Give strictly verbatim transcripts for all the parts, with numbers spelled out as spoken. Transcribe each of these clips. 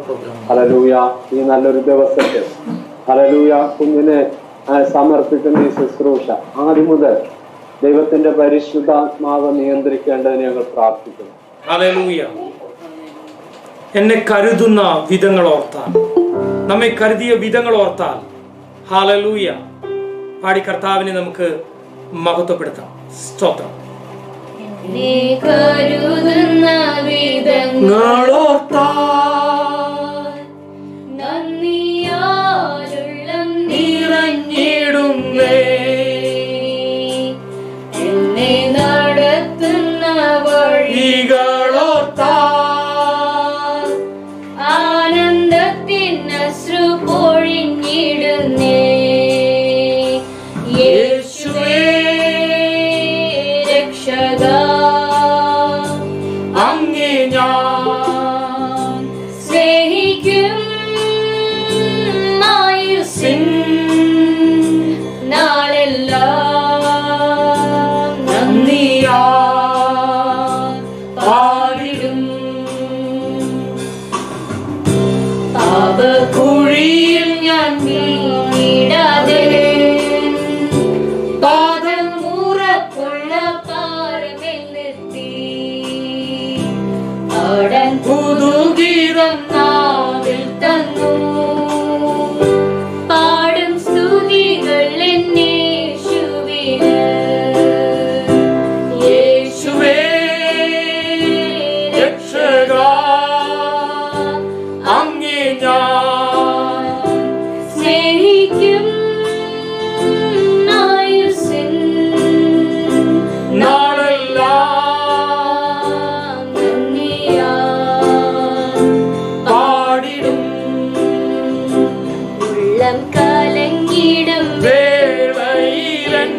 Hallelujah. ഈ നല്ലൊരു ദിവസത്തിൽ ഹല്ലേലൂയ കുഞ്ഞിനെ സമർപ്പിക്കുന്ന ഈ ശുശ്രൂഷ ആദ്യം മുതൽ ദൈവത്തിന്റെ പരിശുദ്ധാത്മാവ് നിയന്ത്രിക്കേണ്ടതിന് ഞങ്ങൾ പ്രാർത്ഥിക്കുന്നു. ഹല്ലേലൂയ. എന്നെ കരുതുന്ന വിധങ്ങൾ ഓർത്താൽ, നമ്മെ കരുതിയ വിധങ്ങൾ ഓർത്താൽ ഹല്ലേലൂയ പാടി കർത്താവിനെ നമുക്ക് മഹത്വപ്പെടുത്താം. സ്തോത്രം. എന്നെ കരുതുന്ന വിധങ്ങൾ ഓർത്താൽ നന്ദിയാലുള്ളം നിറഞ്ഞിടുന്നേ. എന്നെ നടത്തുന്ന വഴികളോർത്താൽ ആനന്ദത്തിൻ അശ്രു പൊഴിഞ്ഞിടുന്നേ. യേശുവേ രക്ഷകാ, അങ്ങേ ഞാൻ സ്നേഹിക്കും. ആയുസ്സിൻ നാളെല്ലാം നന്ദിയാ പാടിടും. പാപക്കുഴിയിൽ ഞാൻ വീണിടാതെ പാദം മുറപ്പുള്ള പാറമെന്നെത്തി പാടാൻ പുതുഗീതം നാവിൽ തന്നു. പാടും സ്തുതികൾ എന്നേശുവിന്. യേശുവേ രക്ഷകാ, അങ്ങേ ഞാൻ സ്നേഹിക്കും. ആയുസ്സിൻ നാളെല്ലാം നന്ദിയാ പാടിടും. ഉള്ളം കലങ്ങിടും വേളയിലൻ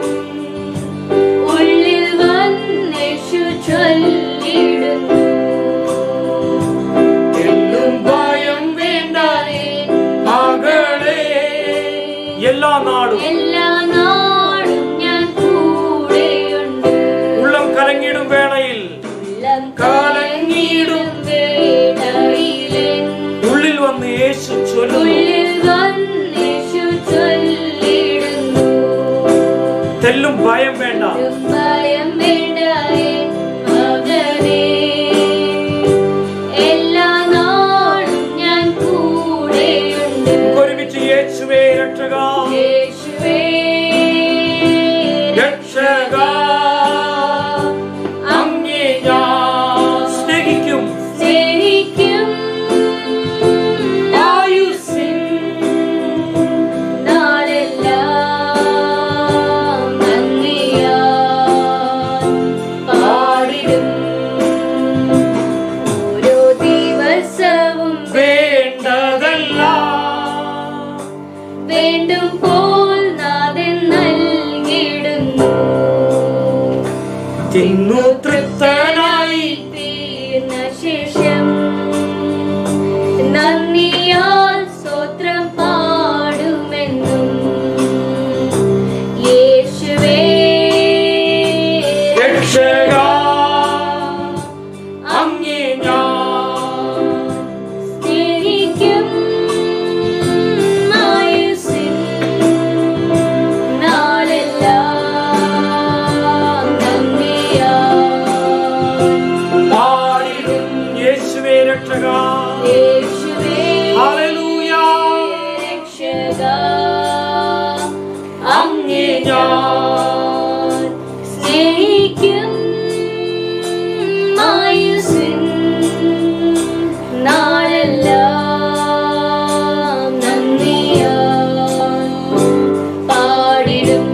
ഉള്ളിൽ വന്നേശു ചൊല്ലിടുന്നു. എന്നും ഭയം വേണ്ട മകളെ, എല്ലാ നാടും എല്ലാ നാടും ഞാൻ കൂടെയുണ്ട്. ഉള്ളം കലങ്ങിടും വേളയിൽ ഉള്ളം കലങ്ങിടും വേളയിലെൻ ഉള്ളിൽ വന്ന് യേശു ചൊല്ലുന്നു. ഉള്ളിൽ വന്നേശു ചൊല്ലിടുന്നു. തെല്ലും ഭയം വേണ്ട, ഭയം വേണ്ട എൻ മകനേ, എല്ലാ നാടും ഞാൻ കൂടെയുണ്ട്. ഒരുമിച്ച് യേശുവേ രക്ഷകാ, യേശുവേ രക്ഷകാ, അങ്ങേ ഞാൻ സ്നേഹിക്കും. സ്നേഹിക്കും. ആയുസ്സിൻ നാളെല്ലാം നന്ദിയാൽ പാടിടും. ഓരോ ദിവസവും വേണ്ടതെല്ലാം വേണ്ടും പോൽ നാഥൻ നൽകിടുന്നു. തിന്നു തൃപ്തനായി തീർന്ന ശേഷം നന്ദിയാൽ സ്തോത്രം പാടുമെന്നും. യേശുവേ രക്ഷകാ, അങ്ങേ ഞാൻ സ്നേഹിക്കും. ആയുസ്സിൻ നാളെല്ലാം നന്ദിയാൽ പാടിടും. യേശുവേ രക്ഷകാ, യേശുവേ ഹല്ലേലൂയ, രക്ഷകാ, അങ്ങേ ഞാൻ സ്നേഹിക്കും. ആയുസ്സിൻ നാളെല്ലാം നന്ദിയാൽ പാടിടും.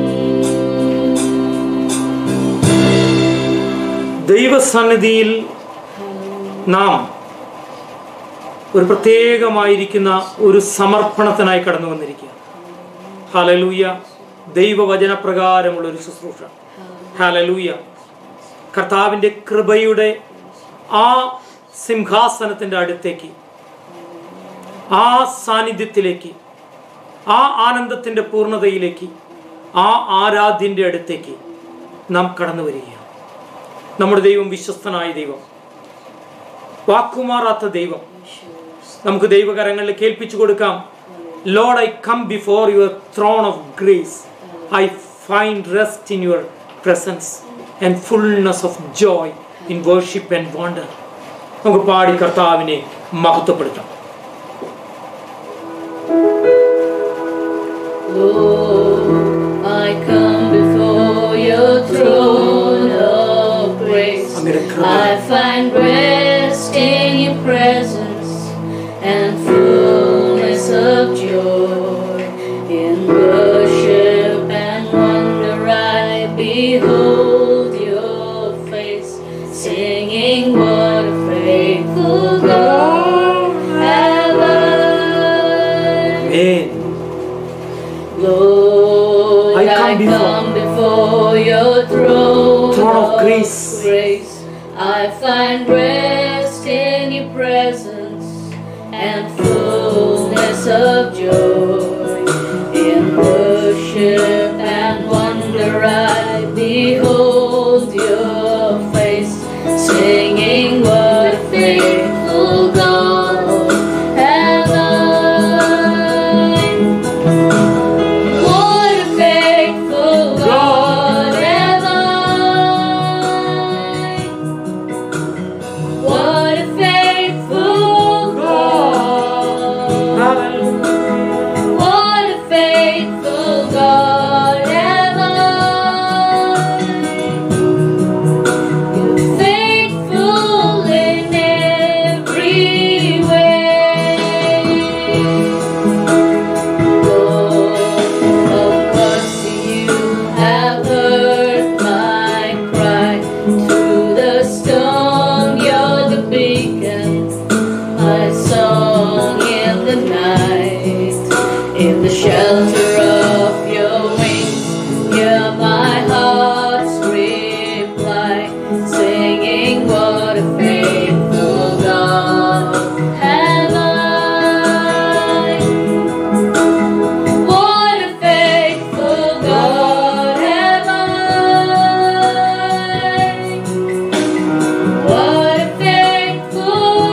ദൈവസന്നിധിയിൽ നാം ഒരു പ്രത്യേകമായിരിക്കുന്ന ഒരു സമർപ്പണത്തിനായി കടന്നു വന്നിരിക്കുക. ഹല്ലേലൂയ. ദൈവവചനപ്രകാരമുള്ള ഒരു ശുശ്രൂഷ. ഹല്ലേലൂയ. കർത്താവിൻ്റെ കൃപയുടെ ആ സിംഹാസനത്തിൻ്റെ അടുത്തേക്ക്, ആ സാന്നിധ്യത്തിലേക്ക്, ആ ആനന്ദത്തിൻ്റെ പൂർണ്ണതയിലേക്ക്, ആ ആരാധ്യൻ്റെ അടുത്തേക്ക് നാം കടന്നു വരികയാണ്. നമ്മുടെ ദൈവം വിശ്വസ്തനായ ദൈവം, വാക്കുമാറാത്ത ദൈവം, നമുക്ക് ദൈവകരങ്ങളിൽ കേൾപ്പിച്ചു കൊടുക്കാം. Lord, I come before your throne of grace. I find rest in your presence and fullness of joy in worship and wonder. നമുക്ക് പാടി കർത്താവിനെ മഹത്വപ്പെടുത്താം. Lord, I come before your throne of grace. I find rest in your presence and fullness of joy. In worship and wonder I behold your face, singing what a faithful God have I. Amen. Lord, I come I before- come before your throne, Throne of grace. grace. I find rest in your presence and fullness of joy. In worship and wonder I behold your face, singing what a faithful God have I. What a faithful God have I. What a faithful God. What a faithful God have I. You're faithful in every way. Lord of mercy, you have heard my cry. Through the storm, you're the beacon, my song in the night. In the shelter of your wings, hear my heart's reply, singing what a faithful God have I. What a faithful God have I. What a faithful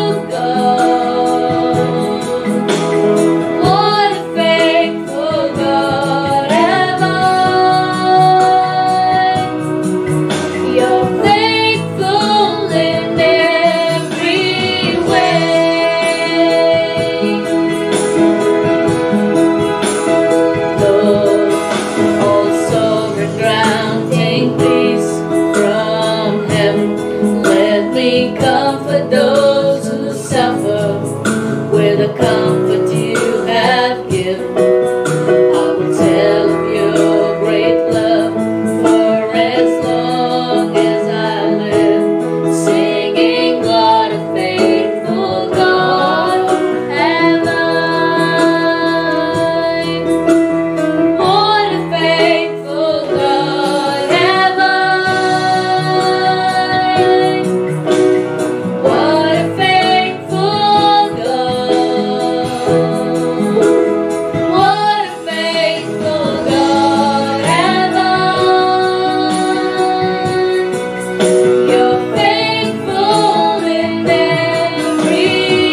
God. What a faithful God have I. You're faithful in every way. Lord, all sovereign ground, take peace from heaven. Let me comfort those who suffer with the comfort you have given. I will tell of your great love for as long as I live, singing what a faithful God have I. What a faithful God have I. What a faithful God. What a faithful God have I. You're faithful in every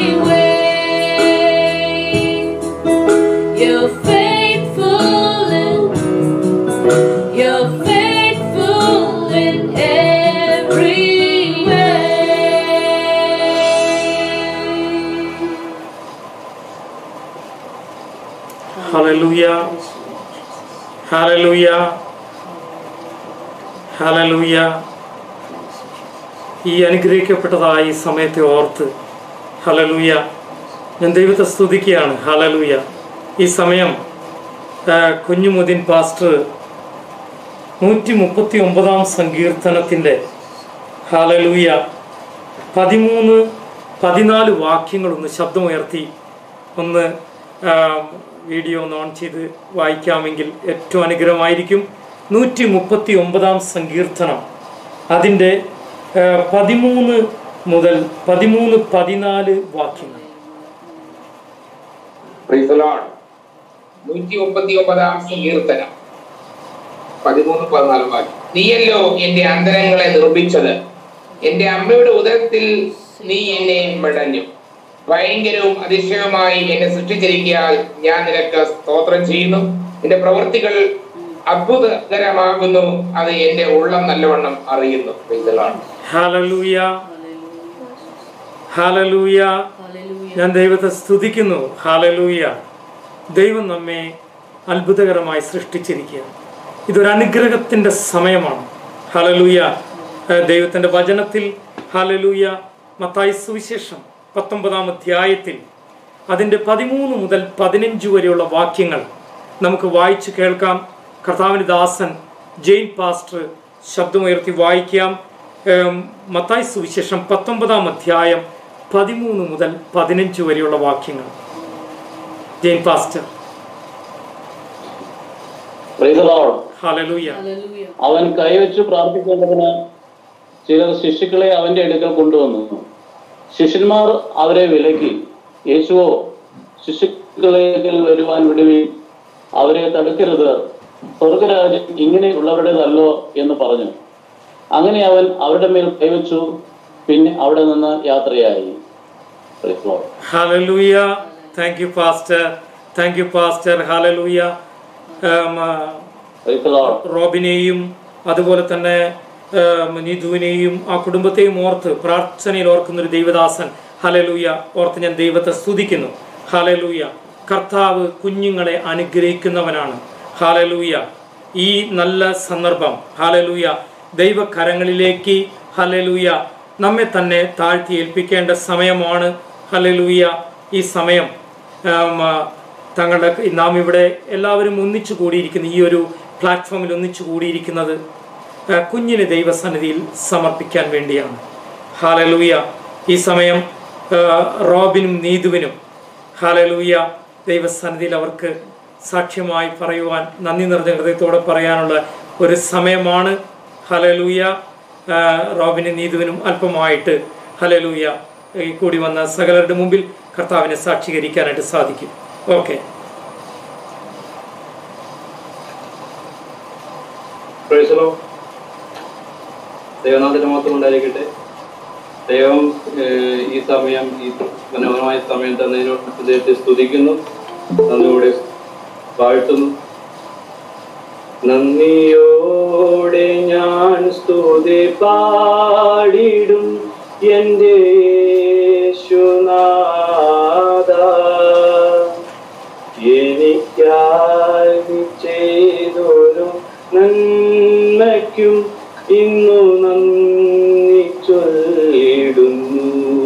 way. You're faithful in You're faithful in every way. Hallelujah. Hallelujah. Hallelujah. ഈ അനുഗ്രഹിക്കപ്പെട്ടതായ ഈ സമയത്തെ ഓർത്ത് hallelujah ഞാൻ ദൈവത്തെ സ്തുതിക്കുകയാണ്. Hallelujah. ഈ സമയം ആ, കുഞ്ഞുമുദ്ദീൻ pastor നൂറ്റി മുപ്പത്തി ഒമ്പതാം സങ്കീർത്തനത്തിൻ്റെ ഹല്ലേലൂയ പതിമൂന്ന് പതിനാല് വാക്യങ്ങളൊന്ന് ശബ്ദമുയർത്തി ഒന്ന് ആ, വീഡിയോ ഒന്ന് ഓൺ ചെയ്ത് വായിക്കാമെങ്കിൽ ഏറ്റവും അനുഗ്രഹമായിരിക്കും. നൂറ്റി മുപ്പത്തി ഒമ്പതാം സങ്കീർത്തനം അതിൻ്റെ ആ, പതിമൂന്ന് മുതൽ പതിമൂന്ന് പതിനാല് വാക്യങ്ങൾ. Praise the Lord. നൂറ്റി മുപ്പത്തി ഒമ്പതാം സങ്കീർത്തനം പതിമൂന്ന് പതിനാല് വാക്യം. നീയല്ലോ എന്റെ അന്തരങ്ങളെ നിർമ്മിച്ചത്, എന്റെ അമ്മയുടെ ഉദരത്തിൽ നീ എന്നെ മെടഞ്ഞു. ഭയങ്കരവും അതിശയവുമായി എന്നെ സൃഷ്ടിച്ചിരിക്കാൻ ഞാൻ നിനക്ക് സ്തോത്രം ചെയ്യുന്നു. നിന്റെ പ്രവൃത്തികൾ അത്ഭുതകരമാകുന്നു, അത് എന്റെ ഉള്ളം നല്ലവണ്ണം അറിയുന്നു. ഹല്ലേലൂയ, ഹല്ലേലൂയ. ഞാൻ ദൈവത്തെ സ്തുതിക്കുന്നു. ഹല്ലേലൂയ. ദൈവം നമ്മെ അത്ഭുതകരമായി സൃഷ്ടിച്ചിരിക്കുക. ഇതൊരു അനുഗ്രഹത്തിന്റെ സമയമാണ്. ഹല്ലേലൂയ. ദൈവത്തിന്റെ വചനത്തിൽ ഹല്ലേലൂയ മത്തായി സുവിശേഷം പത്തൊമ്പതാം അധ്യായത്തിൽ അതിൻ്റെ പതിമൂന്ന് മുതൽ പതിനഞ്ച് വരെയുള്ള വാക്യങ്ങൾ നമുക്ക് വായിച്ചു കേൾക്കാം. കർത്താവിൻ്റെ ദാസൻ ജെയിൻ പാസ്റ്റർ ശബ്ദമുയർത്തി വായിക്കാം. മത്തായി സുവിശേഷം പത്തൊമ്പതാം അധ്യായം പതിമൂന്ന് മുതൽ പതിനഞ്ച് വരെയുള്ള വാക്യങ്ങൾ. ജെയിൻ പാസ്റ്റർ. ഹല്ലേലൂയ. അവൻ കൈവച്ചു പ്രാർത്ഥിക്കേണ്ടതിന് ചിലർ ശിശുക്കളെ അവന്റെ അടുക്കൽ കൊണ്ടുവന്നു. ശിഷ്യന്മാർ അവരെ വിലക്കി. യേശുവോ, ശിശുക്കളെ വരുവാൻ വിടുവീൻ, അവരെ തടുക്കരുത്, സ്വർഗരാജ്യം ഇങ്ങനെയുള്ളവരുടേതല്ലോ എന്ന് പറഞ്ഞു. അങ്ങനെ അവൻ അവരുടെ മേൽ കൈവച്ചു. പിന്നെ അവിടെ നിന്ന് യാത്രയായി. ഹല്ലേലൂയ. Thank you pastor. Thank you pastor. ഹല്ലേലൂയ. റോബിനെയും അതുപോലെ തന്നെ നീതുവിനെയും ആ കുടുംബത്തെയും ഓർത്ത് പ്രാർത്ഥനയിൽ ഓർക്കുന്നൊരു ദൈവദാസൻ. ഹല്ലേലൂയ. ഓർത്ത് ഞാൻ ദൈവത്തെ സ്തുതിക്കുന്നു. ഹല്ലേലൂയ. കർത്താവ് കുഞ്ഞുങ്ങളെ അനുഗ്രഹിക്കുന്നവനാണ്. ഹല്ലേലൂയ. ഈ നല്ല സന്ദർഭം ഹല്ലേലൂയ ദൈവകരങ്ങളിലേക്ക് ഹല്ലേലൂയ നമ്മെ തന്നെ താഴ്ത്തി ഏൽപ്പിക്കേണ്ട സമയമാണ്. ഹല്ലേലൂയ. ഈ സമയം തങ്ങളുടെ നാം ഇവിടെ എല്ലാവരും ഒന്നിച്ചു കൂടിയിരിക്കുന്ന ഈ ഒരു പ്ലാറ്റ്ഫോമിൽ ഒന്നിച്ചു കൂടിയിരിക്കുന്നത് കുഞ്ഞിനെ ദൈവസന്നിധിയിൽ സമർപ്പിക്കാൻ വേണ്ടിയാണ്. ഹല്ലേലൂയ. ഈ സമയം റോബിനും നീതുവിനും ഹല്ലേലൂയ ദൈവസന്നിധിയിൽ അവർക്ക് സാക്ഷ്യമായി പറയുവാൻ നന്ദി നിറഞ്ഞ ഹൃദയത്തോടെ പറയാനുള്ള ഒരു സമയമാണ്. ഹല്ലേലൂയ. റോബിനും നീതുവിനും അല്പമായിട്ട് ഹല്ലേലൂയ ഈ കൂടി വന്ന സകലരുടെ മുമ്പിൽ കർത്താവിനെ സാക്ഷീകരിക്കാനായിട്ട് സാധിക്കും. ഓക്കെ. ദൈവനാഥന്റെ മാത്രം ഉണ്ടായിരിക്കട്ടെ. ദൈവം ഈ സമയം ഈ മനോഹരമായ സമയം തന്നതിനോട് ഹൃദയത്തെ സ്തുതിക്കുന്നു, നന്ദിയോടെ വാഴ്ത്തുന്നു. നന്ദിയോടെ ഞാൻ സ്തുതി പാടിടും എൻ്റെ യേശുനാഥാ, എനിക്കായി ചെയ്തൊരു നന്മയ്ക്കും ഇന്നു നന്ദി ചൊല്ലിടുന്നു.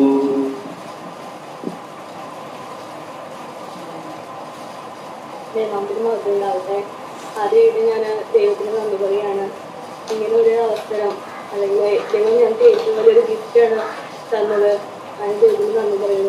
ആദ്യമായിട്ട് ഞാൻ ദൈവത്തിന് നന്ദി പറയുകയാണ്. ഇങ്ങനെ ഒരു അവസരം അല്ലെങ്കിൽ ദൈവം ഞങ്ങൾക്ക് ഏറ്റവും വലിയൊരു ഗിഫ്റ്റാണ് തന്നത്. അതിന് ദൈവത്തിന് നന്ദി പറയുന്നു.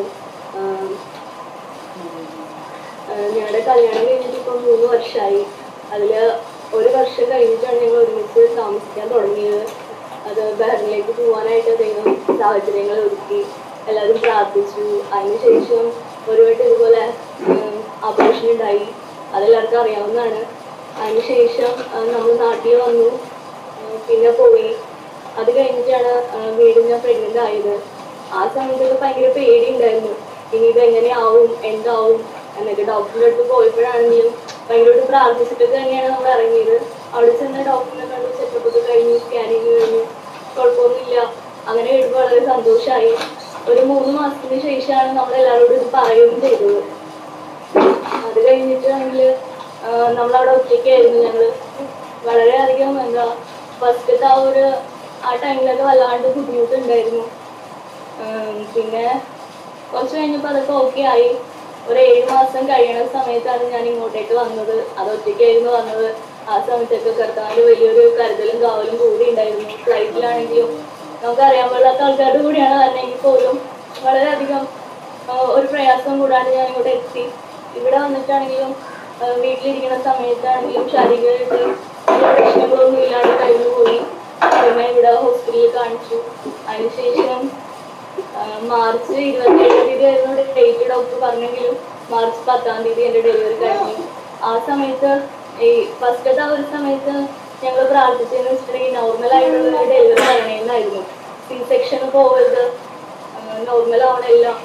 ഞങ്ങളുടെ കല്യാണം കഴിഞ്ഞിട്ട് ഇപ്പം മൂന്ന് വർഷമായി. അതിൽ ഒരു വർഷം കഴിഞ്ഞിട്ടാണ് ഞങ്ങൾ ഒരുമിച്ച് താമസിക്കാൻ തുടങ്ങിയത്. അത് ബഹറിനിലേക്ക് പോകാനായിട്ട് ദൈവം സാഹചര്യങ്ങൾ ഒരുക്കി. എല്ലാവരും പ്രാർത്ഥിച്ചു. അതിനുശേഷം ഒരു വട്ടം ഇതുപോലെ ഓപ്പറേഷൻ ഉണ്ടായി. അതെല്ലാവർക്കും അറിയാവുന്നതാണ്. അതിനുശേഷം നമ്മൾ നാട്ടിൽ വന്നു, പിന്നെ പോയി. അത് കഴിഞ്ഞിട്ടാണ് വീണ്ടും ഞാൻ പ്രഗ്നൻ്റ് ആയത്. ആ സമയത്തൊക്കെ ഭയങ്കര പേടി ഉണ്ടായിരുന്നു. ഇനി ഇത് എങ്ങനെയാവും, എന്താവും എന്നൊക്കെ. ഡോക്ടറിൻ്റെ അടുത്ത് പോയപ്പോഴാണെങ്കിലും ഭയങ്കരമായിട്ട് പ്രാർത്ഥിച്ചിട്ടൊക്കെ തന്നെയാണ് നമ്മൾ ഇറങ്ങിയത്. അവിടെ ചെന്ന് ഡോക്ടറിനെ കണ്ട് ചെക്കപ്പ് ഒക്കെ കഴിഞ്ഞു, സ്കാനിങ് കഴിഞ്ഞു, കുഴപ്പമൊന്നുമില്ല. അങ്ങനെ കേട്ടപ്പോൾ വളരെ സന്തോഷമായി. ഒരു മൂന്ന് മാസത്തിന് ശേഷമാണ് നമ്മളെല്ലാവരോടും ഇത് പറയുകയും ചെയ്തത്. അത് കഴിഞ്ഞിട്ടാണെങ്കിൽ നമ്മളവിടെ ഒറ്റയ്ക്കായിരുന്നു. ഞങ്ങൾ വളരെയധികം എന്താ ഫസ്റ്റത്തെ ആ ഒരു ആ ടൈമിലൊക്കെ വല്ലാണ്ട് ബുദ്ധിമുട്ടുണ്ടായിരുന്നു. പിന്നെ കുറച്ച് കഴിഞ്ഞപ്പോൾ അതൊക്കെ ഓക്കെ ആയി. ഒരു ഏഴ് മാസം കഴിയണ സമയത്താണ് ഞാൻ ഇങ്ങോട്ടേക്ക് വന്നത്. അത് ഒറ്റയ്ക്കായിരുന്നു വന്നത്. ആ സമയത്തൊക്കെ കർത്താവിൻ്റെ വലിയൊരു കരുതലും കാവലും കൂടി ഉണ്ടായിരുന്നു. ഫ്ലൈറ്റിലാണെങ്കിലും നമുക്കറിയാൻ പാടില്ലാത്ത ആൾക്കാരുടെ കൂടിയാണ് വരണമെങ്കിൽ പോലും വളരെയധികം ഒരു പ്രയാസം കൂടാണ്ട് ഞാൻ ഇങ്ങോട്ട് എത്തി. ഇവിടെ വന്നിട്ടാണെങ്കിലും വീട്ടിലിരിക്കുന്ന സമയത്താണെങ്കിലും ശാരീരികമായിട്ട് പ്രശ്നങ്ങളൊന്നും ഇല്ലാണ്ട് കഴിഞ്ഞു പോയി. പിന്നെ ഇവിടെ ഹോസ്പിറ്റലിൽ കാണിച്ചു. അതിനുശേഷം മാർച്ച് ഇരുപത്തേഴാം തീയതി ആയിരുന്നു ഡേറ്റ് ഡോക്ടർ പറഞ്ഞെങ്കിലും മാർച്ച് പത്താം തീയതി എൻ്റെ ഡെലിവറി കഴിഞ്ഞു. ആ സമയത്ത് ഈ ഫസ്റ്റത്തെ ആ ഒരു സമയത്ത് ഞങ്ങൾ പ്രാർത്ഥിച്ചതെന്ന് വെച്ചിട്ടുണ്ടെങ്കിൽ നോർമലായിട്ടുള്ള ഡെലിവറി പറയണമെന്നായിരുന്നു. സി സെക്ഷൻ പോകരുത്, നോർമൽ ആവണില്ല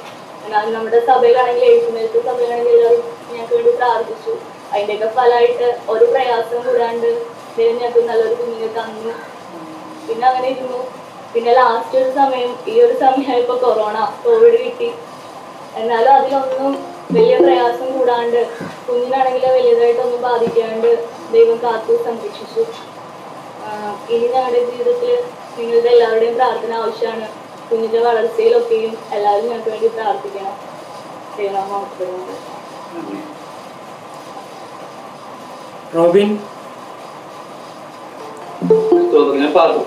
എന്നാൽ നമ്മുടെ സഭയിലാണെങ്കിൽ എഴുത്തുമേൽത്തെ സഭയിലാണെങ്കിൽ എല്ലാവരും ഞങ്ങൾക്ക് വേണ്ടി പ്രാർത്ഥിച്ചു. അതിൻ്റെയൊക്കെ ഫലമായിട്ട് ഒരു പ്രയാസം കൂടാണ്ട് ദൈവം ഞങ്ങൾക്ക് നല്ലൊരു കുഞ്ഞിനെ തന്നു. പിന്നെ അങ്ങനെ ഇരുന്നു. പിന്നെ ലാസ്റ്റ് ഒരു സമയം ഈ ഒരു സമയമായപ്പോൾ കൊറോണ കോവിഡ് കിട്ടി. എന്നാലും അതിലൊന്നും വലിയ പ്രയാസം കൂടാണ്ട് കുഞ്ഞിനാണെങ്കിൽ വലുതായിട്ടൊന്നും ബാധിക്കാണ്ട് ദൈവം കാത്തു സംരക്ഷിച്ചു. ഇനി ഞങ്ങളുടെ ജീവിതത്തിൽ നിങ്ങളുടെ എല്ലാവരുടെയും പ്രാർത്ഥന ആവശ്യമാണ്. കുഞ്ഞിന്റെ വളർച്ചയിലൊക്കെയും എല്ലാവരും ഞങ്ങൾക്ക് വേണ്ടി പ്രാർത്ഥിക്കണം. ദൈവം മഹത്വപ്പെടുന്നത്. റോബിൻ ഞാൻ പറഞ്ഞു.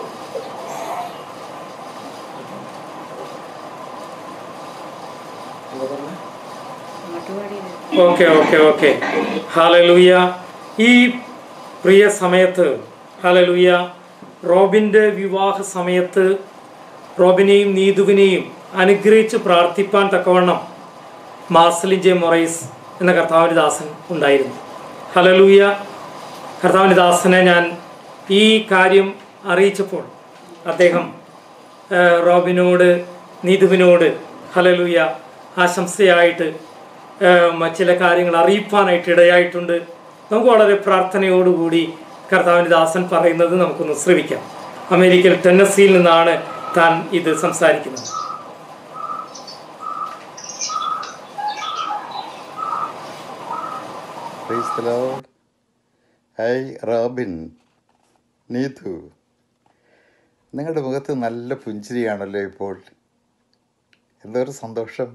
ഓക്കെ ഓക്കെ ഓക്കെ ഹല്ലേലൂയ. ഈ പ്രിയ സമയത്ത് ഹല്ലേലൂയ റോബിൻ്റെ വിവാഹ സമയത്ത് റോബിനെയും നീതുവിനെയും അനുഗ്രഹിച്ച് പ്രാർത്ഥിപ്പാൻ തക്കവണ്ണം മാർസലിൻ ജെ മൊറൈസ് എന്ന കർത്താവിൻ്റെ ദാസൻ ഉണ്ടായിരുന്നു. ഹല്ലേലൂയ. കർത്താവിൻ്റെ ദാസനെ ഞാൻ ഈ കാര്യം അറിയിച്ചപ്പോൾ അദ്ദേഹം റോബിനോട് നീതുവിനോട് ഹല്ലേലൂയ ആശംസയായിട്ട് ചില കാര്യങ്ങൾ അറിയിപ്പാനായിട്ട് ഇടയായിട്ടുണ്ട്. നമുക്ക് വളരെ പ്രാർത്ഥനയോടുകൂടി കർത്താവിൻ്റെ ദാസൻ പറയുന്നത് നമുക്കൊന്ന് ശ്രവിക്കാം. അമേരിക്കൻ ടെന്നസിയിൽ നിന്നാണ് താൻ ഇത് സംസാരിക്കുന്നത്. Praise the Lord. Hi Robin, Neethu, നിങ്ങളുടെ മുഖത്ത് നല്ല പുഞ്ചിരിയാണല്ലോ ഇപ്പോൾ. എന്തൊരു സന്തോഷം.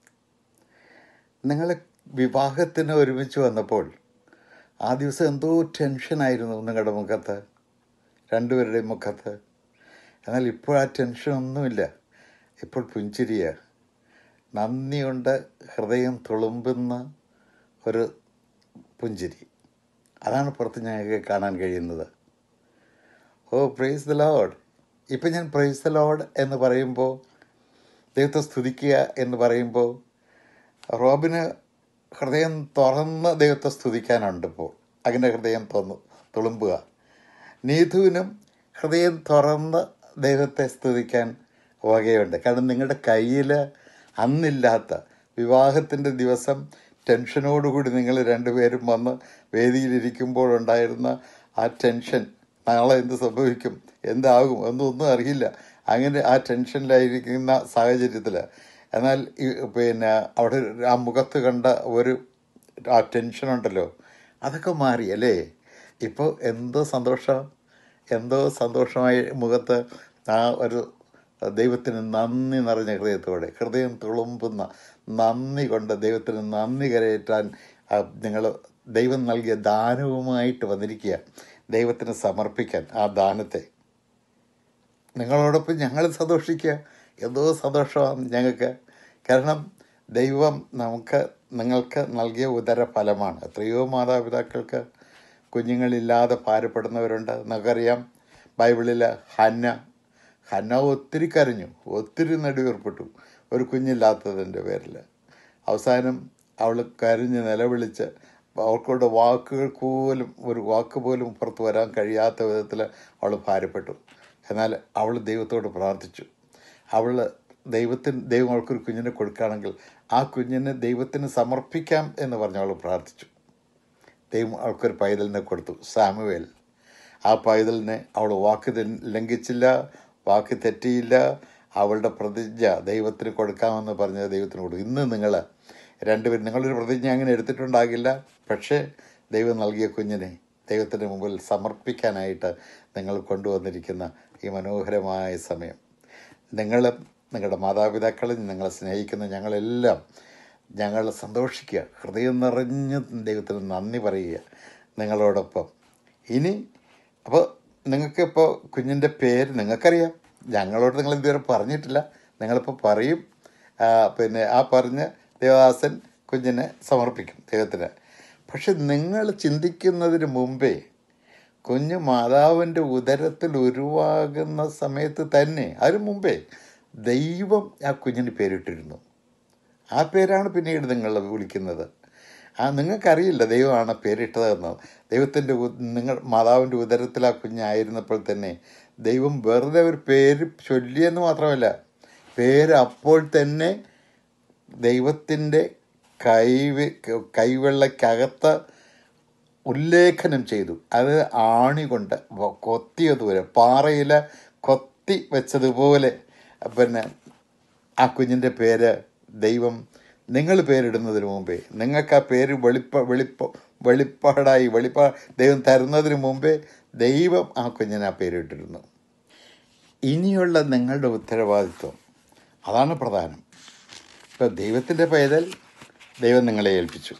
നിങ്ങൾ വിവാഹത്തിന് ഒരുമിച്ച് വന്നപ്പോൾ ആ ദിവസം എന്തോ ടെൻഷനായിരുന്നു നിങ്ങളുടെ മുഖത്ത്, രണ്ടുപേരുടെയും മുഖത്ത്. എന്നാൽ ഇപ്പോൾ ആ ടെൻഷനൊന്നുമില്ല. ഇപ്പോൾ പുഞ്ചിരിയ, നന്ദിയുണ്ട്, ഹൃദയം തുളുമ്പുന്ന ഒരു പുഞ്ചിരി. അതാണ് പുറത്ത് ഞങ്ങൾക്ക് കാണാൻ കഴിയുന്നത്. Oh praise the lord. ഇപ്പം ഞാൻ പ്രൈസ് ദ ലോർഡ് എന്ന് പറയുമ്പോൾ, ദൈവത്തെ സ്തുതിക്കുക എന്ന് പറയുമ്പോൾ, റോബിന് ഹൃദയം തുറന്ന് ദൈവത്തെ സ്തുതിക്കാനുണ്ട്. ഇപ്പോൾ അങ്ങനെ ഹൃദയം തുറന്ന് തുളുമ്പുക. നീതുവിനും ഹൃദയം തുറന്ന് ദൈവത്തെ സ്തുതിക്കാൻ വകയുണ്ട്. കാരണം നിങ്ങളുടെ കയ്യിൽ അന്നില്ലാത്ത വിവാഹത്തിൻ്റെ ദിവസം ടെൻഷനോടുകൂടി നിങ്ങൾ രണ്ടുപേരും വന്ന് വേദിയിലിരിക്കുമ്പോഴുണ്ടായിരുന്ന ആ ടെൻഷൻ, നാളെ എന്ത് സംഭവിക്കും, എന്താകും എന്നൊന്നും അറിയില്ല. അങ്ങനെ ആ ടെൻഷനിലായിരിക്കുന്ന സാഹചര്യത്തിൽ എന്നാൽ ഈ പിന്നെ അവിടെ ആ മുഖത്ത് കണ്ട ഒരു ആ ടെൻഷനുണ്ടല്ലോ, അതൊക്കെ മാറി അല്ലേ? ഇപ്പോൾ എന്തോ സന്തോഷം, എന്തോ സന്തോഷമായി മുഖത്ത് ആ ഒരു ദൈവത്തിന് നന്ദി നിറഞ്ഞ ഹൃദയത്തോടെ, ഹൃദയം തുളുമ്പുന്ന നന്ദി കൊണ്ട് ദൈവത്തിന് നന്ദി കരയേറ്റാൻ നിങ്ങൾ ദൈവം നൽകിയ ദാനവുമായിട്ട് വന്നിരിക്കുക, ദൈവത്തിന് സമർപ്പിക്കാൻ ആ ദാനത്തെ. നിങ്ങളോടൊപ്പം ഞങ്ങൾ സന്തോഷിക്കുക. എന്തോ സന്തോഷമാണ് ഞങ്ങൾക്ക്. കാരണം ദൈവം നമുക്ക് നിങ്ങൾക്ക് നൽകിയ ഉദര ഫലമാണ്. എത്രയോ മാതാപിതാക്കൾക്ക് കുഞ്ഞുങ്ങളില്ലാതെ ഭാരപ്പെടുന്നവരുണ്ട്. നമുക്കറിയാം, ബൈബിളിൽ ഹന്ന ഹന്ന ഒത്തിരി കരഞ്ഞു, ഒത്തിരി നെടുവീർപ്പെട്ടു ഒരു കുഞ്ഞില്ലാത്തതിൻ്റെ പേരിൽ. അവസാനം അവൾ കരഞ്ഞ് നിലവിളിച്ച് അവൾക്കുള്ള വാക്കുകൾ പോലും ഒരു വാക്ക് പോലും പുറത്ത് വരാൻ കഴിയാത്ത വിധത്തിൽ അവൾ ഭാരപ്പെട്ടു. എന്നാൽ അവൾ ദൈവത്തോട് പ്രാർത്ഥിച്ചു. അവൾ ദൈവത്തിന് ദൈവം അവൾക്കൊരു കുഞ്ഞിനെ കൊടുക്കുകയാണെങ്കിൽ ആ കുഞ്ഞിനെ ദൈവത്തിന് സമർപ്പിക്കാം എന്ന് പറഞ്ഞ് അവൾ പ്രാർത്ഥിച്ചു. ദൈവം അവൾക്കൊരു പൈതലിനെ കൊടുത്തു, സാമുവേൽ. ആ പൈതലിനെ അവൾ വാക്ക് ലംഘിച്ചില്ല, വാക്ക് തെറ്റിയില്ല. അവളുടെ പ്രതിജ്ഞ ദൈവത്തിന് കൊടുക്കാമെന്ന് പറഞ്ഞത് ദൈവത്തിന് കൊടുത്തു. ഇന്ന് നിങ്ങൾ രണ്ടുപേരും നിങ്ങളൊരു പ്രതിജ്ഞ അങ്ങനെ എടുത്തിട്ടുണ്ടാകില്ല, പക്ഷേ ദൈവം നൽകിയ കുഞ്ഞിനെ ദൈവത്തിൻ്റെ മുമ്പിൽ സമർപ്പിക്കാനായിട്ട് നിങ്ങൾ കൊണ്ടുവന്നിരിക്കുന്ന ഈ മനോഹരമായ സമയം, നിങ്ങളും നിങ്ങളുടെ മാതാപിതാക്കളും നിങ്ങളെ സ്നേഹിക്കുന്ന ഞങ്ങളെല്ലാം ഞങ്ങൾ സന്തോഷിക്കുക, ഹൃദയം നിറഞ്ഞ് ദൈവത്തിന് നന്ദി പറയുക നിങ്ങളോടൊപ്പം. ഇനി അപ്പോൾ നിങ്ങൾക്കിപ്പോൾ കുഞ്ഞിൻ്റെ പേര് നിങ്ങൾക്കറിയാം, ഞങ്ങളോട് നിങ്ങൾ ഇതുവരെ പറഞ്ഞിട്ടില്ല. നിങ്ങളിപ്പോൾ പറയും. പിന്നെ ആ പറഞ്ഞ് ദേവദാസൻ കുഞ്ഞിനെ സമർപ്പിക്കും ദൈവത്തിന്. പക്ഷെ നിങ്ങൾ ചിന്തിക്കുന്നതിന് മുമ്പേ കുഞ്ഞ് മാതാവിൻ്റെ ഉദരത്തിൽ ഉരുവാകുന്ന സമയത്ത് തന്നെ, അതിന് മുമ്പേ ദൈവം ആ കുഞ്ഞിന് പേരിട്ടിരുന്നു. ആ പേരാണ് പിന്നീട് നിങ്ങൾ വിളിക്കുന്നത്. ആ നിങ്ങൾക്കറിയില്ല ദൈവമാണ് പേരിട്ടതെന്ന്. ദൈവത്തിൻ്റെ നിങ്ങൾ മാതാവിൻ്റെ ഉദരത്തിൽ ആ കുഞ്ഞായിരുന്നപ്പോൾ തന്നെ ദൈവം വെറുതെ ഒരു പേര് ചൊല്ലിയെന്ന് മാത്രമല്ല, പേര് അപ്പോൾ തന്നെ ദൈവത്തിൻ്റെ കൈവ് കൈവെള്ളക്കകത്ത് ഉല്ലേഖനം ചെയ്തു. അത് ആണി കൊണ്ട് കൊത്തിയതുപോലെ, പാറയിൽ കൊത്തി വെച്ചതുപോലെ പിന്നെ ആ കുഞ്ഞിൻ്റെ പേര് ദൈവം നിങ്ങൾ പേരിടുന്നതിന് മുമ്പേ, നിങ്ങൾക്ക് ആ പേര് വെളിപ്പ വെളിപ്പ വെളിപ്പാടായി വെളിപ്പാ ദൈവം തരുന്നതിന് മുമ്പേ ദൈവം ആ കുഞ്ഞിന് ആ പേരിട്ടിരുന്നു. ഇനിയുള്ള നിങ്ങളുടെ ഉത്തരവാദിത്വം, അതാണ് പ്രധാനം. ഇപ്പോൾ ദൈവത്തിൻ്റെ പൈതൽ ദൈവം നിങ്ങളെ ഏൽപ്പിച്ചു.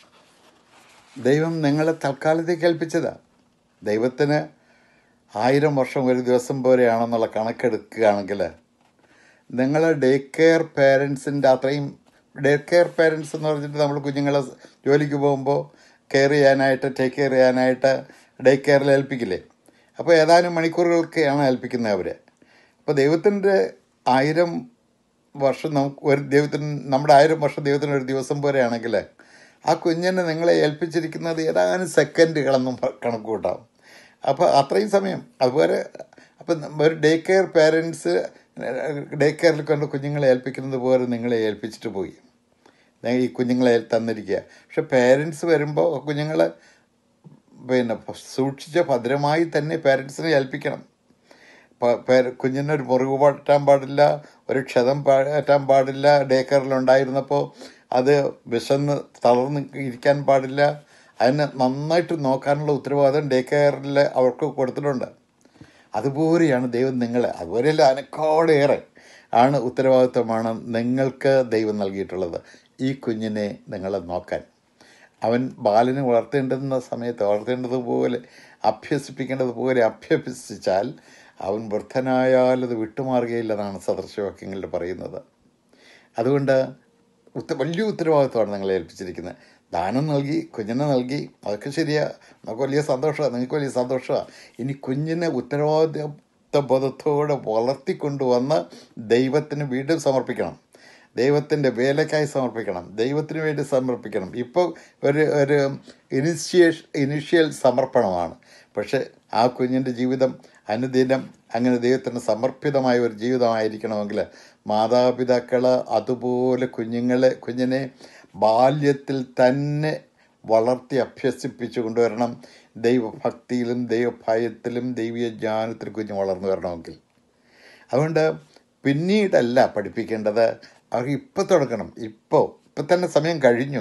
ദൈവം നിങ്ങളെ തൽക്കാലത്തേക്ക് ഏൽപ്പിച്ചതാണ്. ദൈവത്തിന് ആയിരം വർഷം ഒരു ദിവസം പോലെയാണെന്നുള്ള കണക്കെടുക്കുകയാണെങ്കിൽ നിങ്ങൾ ഡേ കെയർ പേരൻസിൻ്റെ അത്രയും, ഡേ കെയർ പേരൻസ് എന്ന് പറഞ്ഞിട്ട് നമ്മൾ കുഞ്ഞുങ്ങളെ ജോലിക്ക് പോകുമ്പോൾ കെയർ ചെയ്യാനായിട്ട്, ടേക്ക് കെയർ ചെയ്യാനായിട്ട് ഡേ കെയറിൽ ഏൽപ്പിക്കില്ലേ? അപ്പോൾ ഏതാനും മണിക്കൂറുകൾക്കാണ് ഏൽപ്പിക്കുന്നത് അവർ. അപ്പോൾ ദൈവത്തിൻ്റെ ആയിരം വർഷം നമുക്ക് ഒരു ദൈവത്തിന് നമ്മുടെ ആയിരം വർഷം ദൈവത്തിന് ഒരു ദിവസം പോലെയാണെങ്കിൽ ആ കുഞ്ഞിനെ നിങ്ങളെ ഏൽപ്പിച്ചിരിക്കുന്നത് ഏതാനും സെക്കൻഡുകളെന്നും കണക്ക് കൂട്ടാം. അപ്പോൾ അത്രയും സമയം. അതുപോലെ അപ്പം ഒരു ഡേ കെയർ പേരൻസ് ഡേ കെയറിൽ കൊണ്ട് കുഞ്ഞുങ്ങളെ ഏൽപ്പിക്കുന്നത് പോലെ നിങ്ങളെ ഏൽപ്പിച്ചിട്ട് പോയി ഈ കുഞ്ഞുങ്ങളെ തന്നിരിക്കുക. പക്ഷെ പേരൻസ് വരുമ്പോൾ കുഞ്ഞുങ്ങൾ പിന്നെ സൂക്ഷിച്ച് ഭദ്രമായി തന്നെ പേരൻസിനെ ഏൽപ്പിക്കണം. കുഞ്ഞിനൊരു മുറിവ് പറ്റാൻ പാടില്ല, ഒരു ക്ഷതം പറ്റാൻ പാടില്ല. ഡേ കെയറിലുണ്ടായിരുന്നപ്പോൾ അത് വിശന്ന് തളർന്ന് ഇരിക്കാൻ പാടില്ല. അതിനെ നന്നായിട്ട് നോക്കാനുള്ള ഉത്തരവാദിത്വം ഡേ കെയറിൽ അവർക്ക് കൊടുത്തിട്ടുണ്ട്. അതുപോലെയാണ് ദൈവം നിങ്ങളെ, അതുപോലെയല്ല അതിനേക്കാളേറെ ആണ് ഉത്തരവാദിത്വമാണ് നിങ്ങൾക്ക് ദൈവം നൽകിയിട്ടുള്ളത്. ഈ കുഞ്ഞിനെ നിങ്ങളെ നോക്കാൻ, അവൻ ബാലനെ വളർത്തേണ്ടുന്ന സമയത്ത് വളർത്തേണ്ടതുപോലെ അഭ്യസിപ്പിക്കേണ്ടതുപോലെ അഭ്യസിച്ചാൽ അവൻ വൃദ്ധനായാൽ അത് വിട്ടുമാറുകയില്ലെന്നാണ് സദൃശവാക്യങ്ങളിൽ പറയുന്നത്. അതുകൊണ്ട് ഉത്ത വലിയ ഉത്തരവാദിത്വമാണ് നിങ്ങളെ ഏൽപ്പിച്ചിരിക്കുന്നത്. ദാനം നൽകി, കുഞ്ഞിനെ നൽകി, അതൊക്കെ ശരിയാണ്, നമുക്ക് വലിയ സന്തോഷമാണ്, നിങ്ങൾക്ക് വലിയ സന്തോഷമാണ്. ഇനി കുഞ്ഞിനെ ഉത്തരവാദിത്വ ബോധത്തോടെ വളർത്തിക്കൊണ്ടുവന്ന് ദൈവത്തിന് വീണ്ടും സമർപ്പിക്കണം, ദൈവത്തിൻ്റെ വേലക്കായി സമർപ്പിക്കണം, ദൈവത്തിന് വേണ്ടി സമർപ്പിക്കണം. ഇപ്പോൾ ഒരു ഒരു ഇനിഷ്യേഷ ഇനിഷ്യൽ സമർപ്പണമാണ്. പക്ഷെ ആ കുഞ്ഞിൻ്റെ ജീവിതം അനുദിനം അങ്ങനെ ദൈവത്തിന് സമർപ്പിതമായ ഒരു ജീവിതമായിരിക്കണമെങ്കിൽ മാതാപിതാക്കൾ അതുപോലെ കുഞ്ഞുങ്ങളെ കുഞ്ഞിനെ ബാല്യത്തിൽ തന്നെ വളർത്തി അഭ്യസിപ്പിച്ചു കൊണ്ടുവരണം. ദൈവഭക്തിയിലും ദൈവഭയത്തിലും ദൈവീയ ജ്ഞാനത്തിലും കുഞ്ഞ് വളർന്നു വരണമെങ്കിൽ. അതുകൊണ്ട് പിന്നീടല്ല പഠിപ്പിക്കേണ്ടത്, അവർ ഇപ്പോൾ തുടങ്ങണം. ഇപ്പോൾ ഇപ്പം തന്നെ സമയം കഴിഞ്ഞു.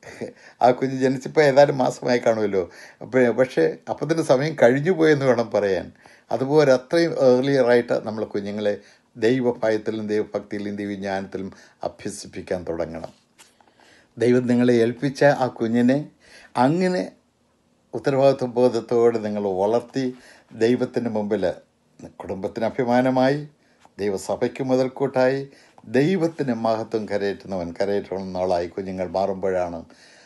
ആ കുഞ്ഞ് ജനിച്ചിപ്പോൾ ഏതാനും മാസമായി കാണുമല്ലോ. അപ്പോൾ പക്ഷേ അപ്പം തന്നെ സമയം കഴിഞ്ഞു പോയെന്ന് വേണം പറയാൻ. അതുപോലെ അത്രയും ഏർലിയറായിട്ട് നമ്മൾ കുഞ്ഞുങ്ങളെ ദൈവഭയത്തിലും ദൈവഭക്തിയിലും ദൈവജ്ഞാനത്തിലും അഭ്യസിപ്പിക്കാൻ തുടങ്ങണം. ദൈവം നിങ്ങളെ ഏൽപ്പിച്ച ആ കുഞ്ഞിനെ അങ്ങനെ ഉത്തരവാദിത്വ ബോധത്തോടെ നിങ്ങൾ വളർത്തി ദൈവത്തിന് മുമ്പിൽ കുടുംബത്തിന് അഭിമാനമായി, ദൈവസഭയ്ക്ക് മുതൽക്കൂട്ടായി, ദൈവത്തിന് മഹത്വം കരയേറ്റുന്നവൻ കരയേറ്റുന്നവളായി കുഞ്ഞുങ്ങൾ മാറുമ്പോഴാണ്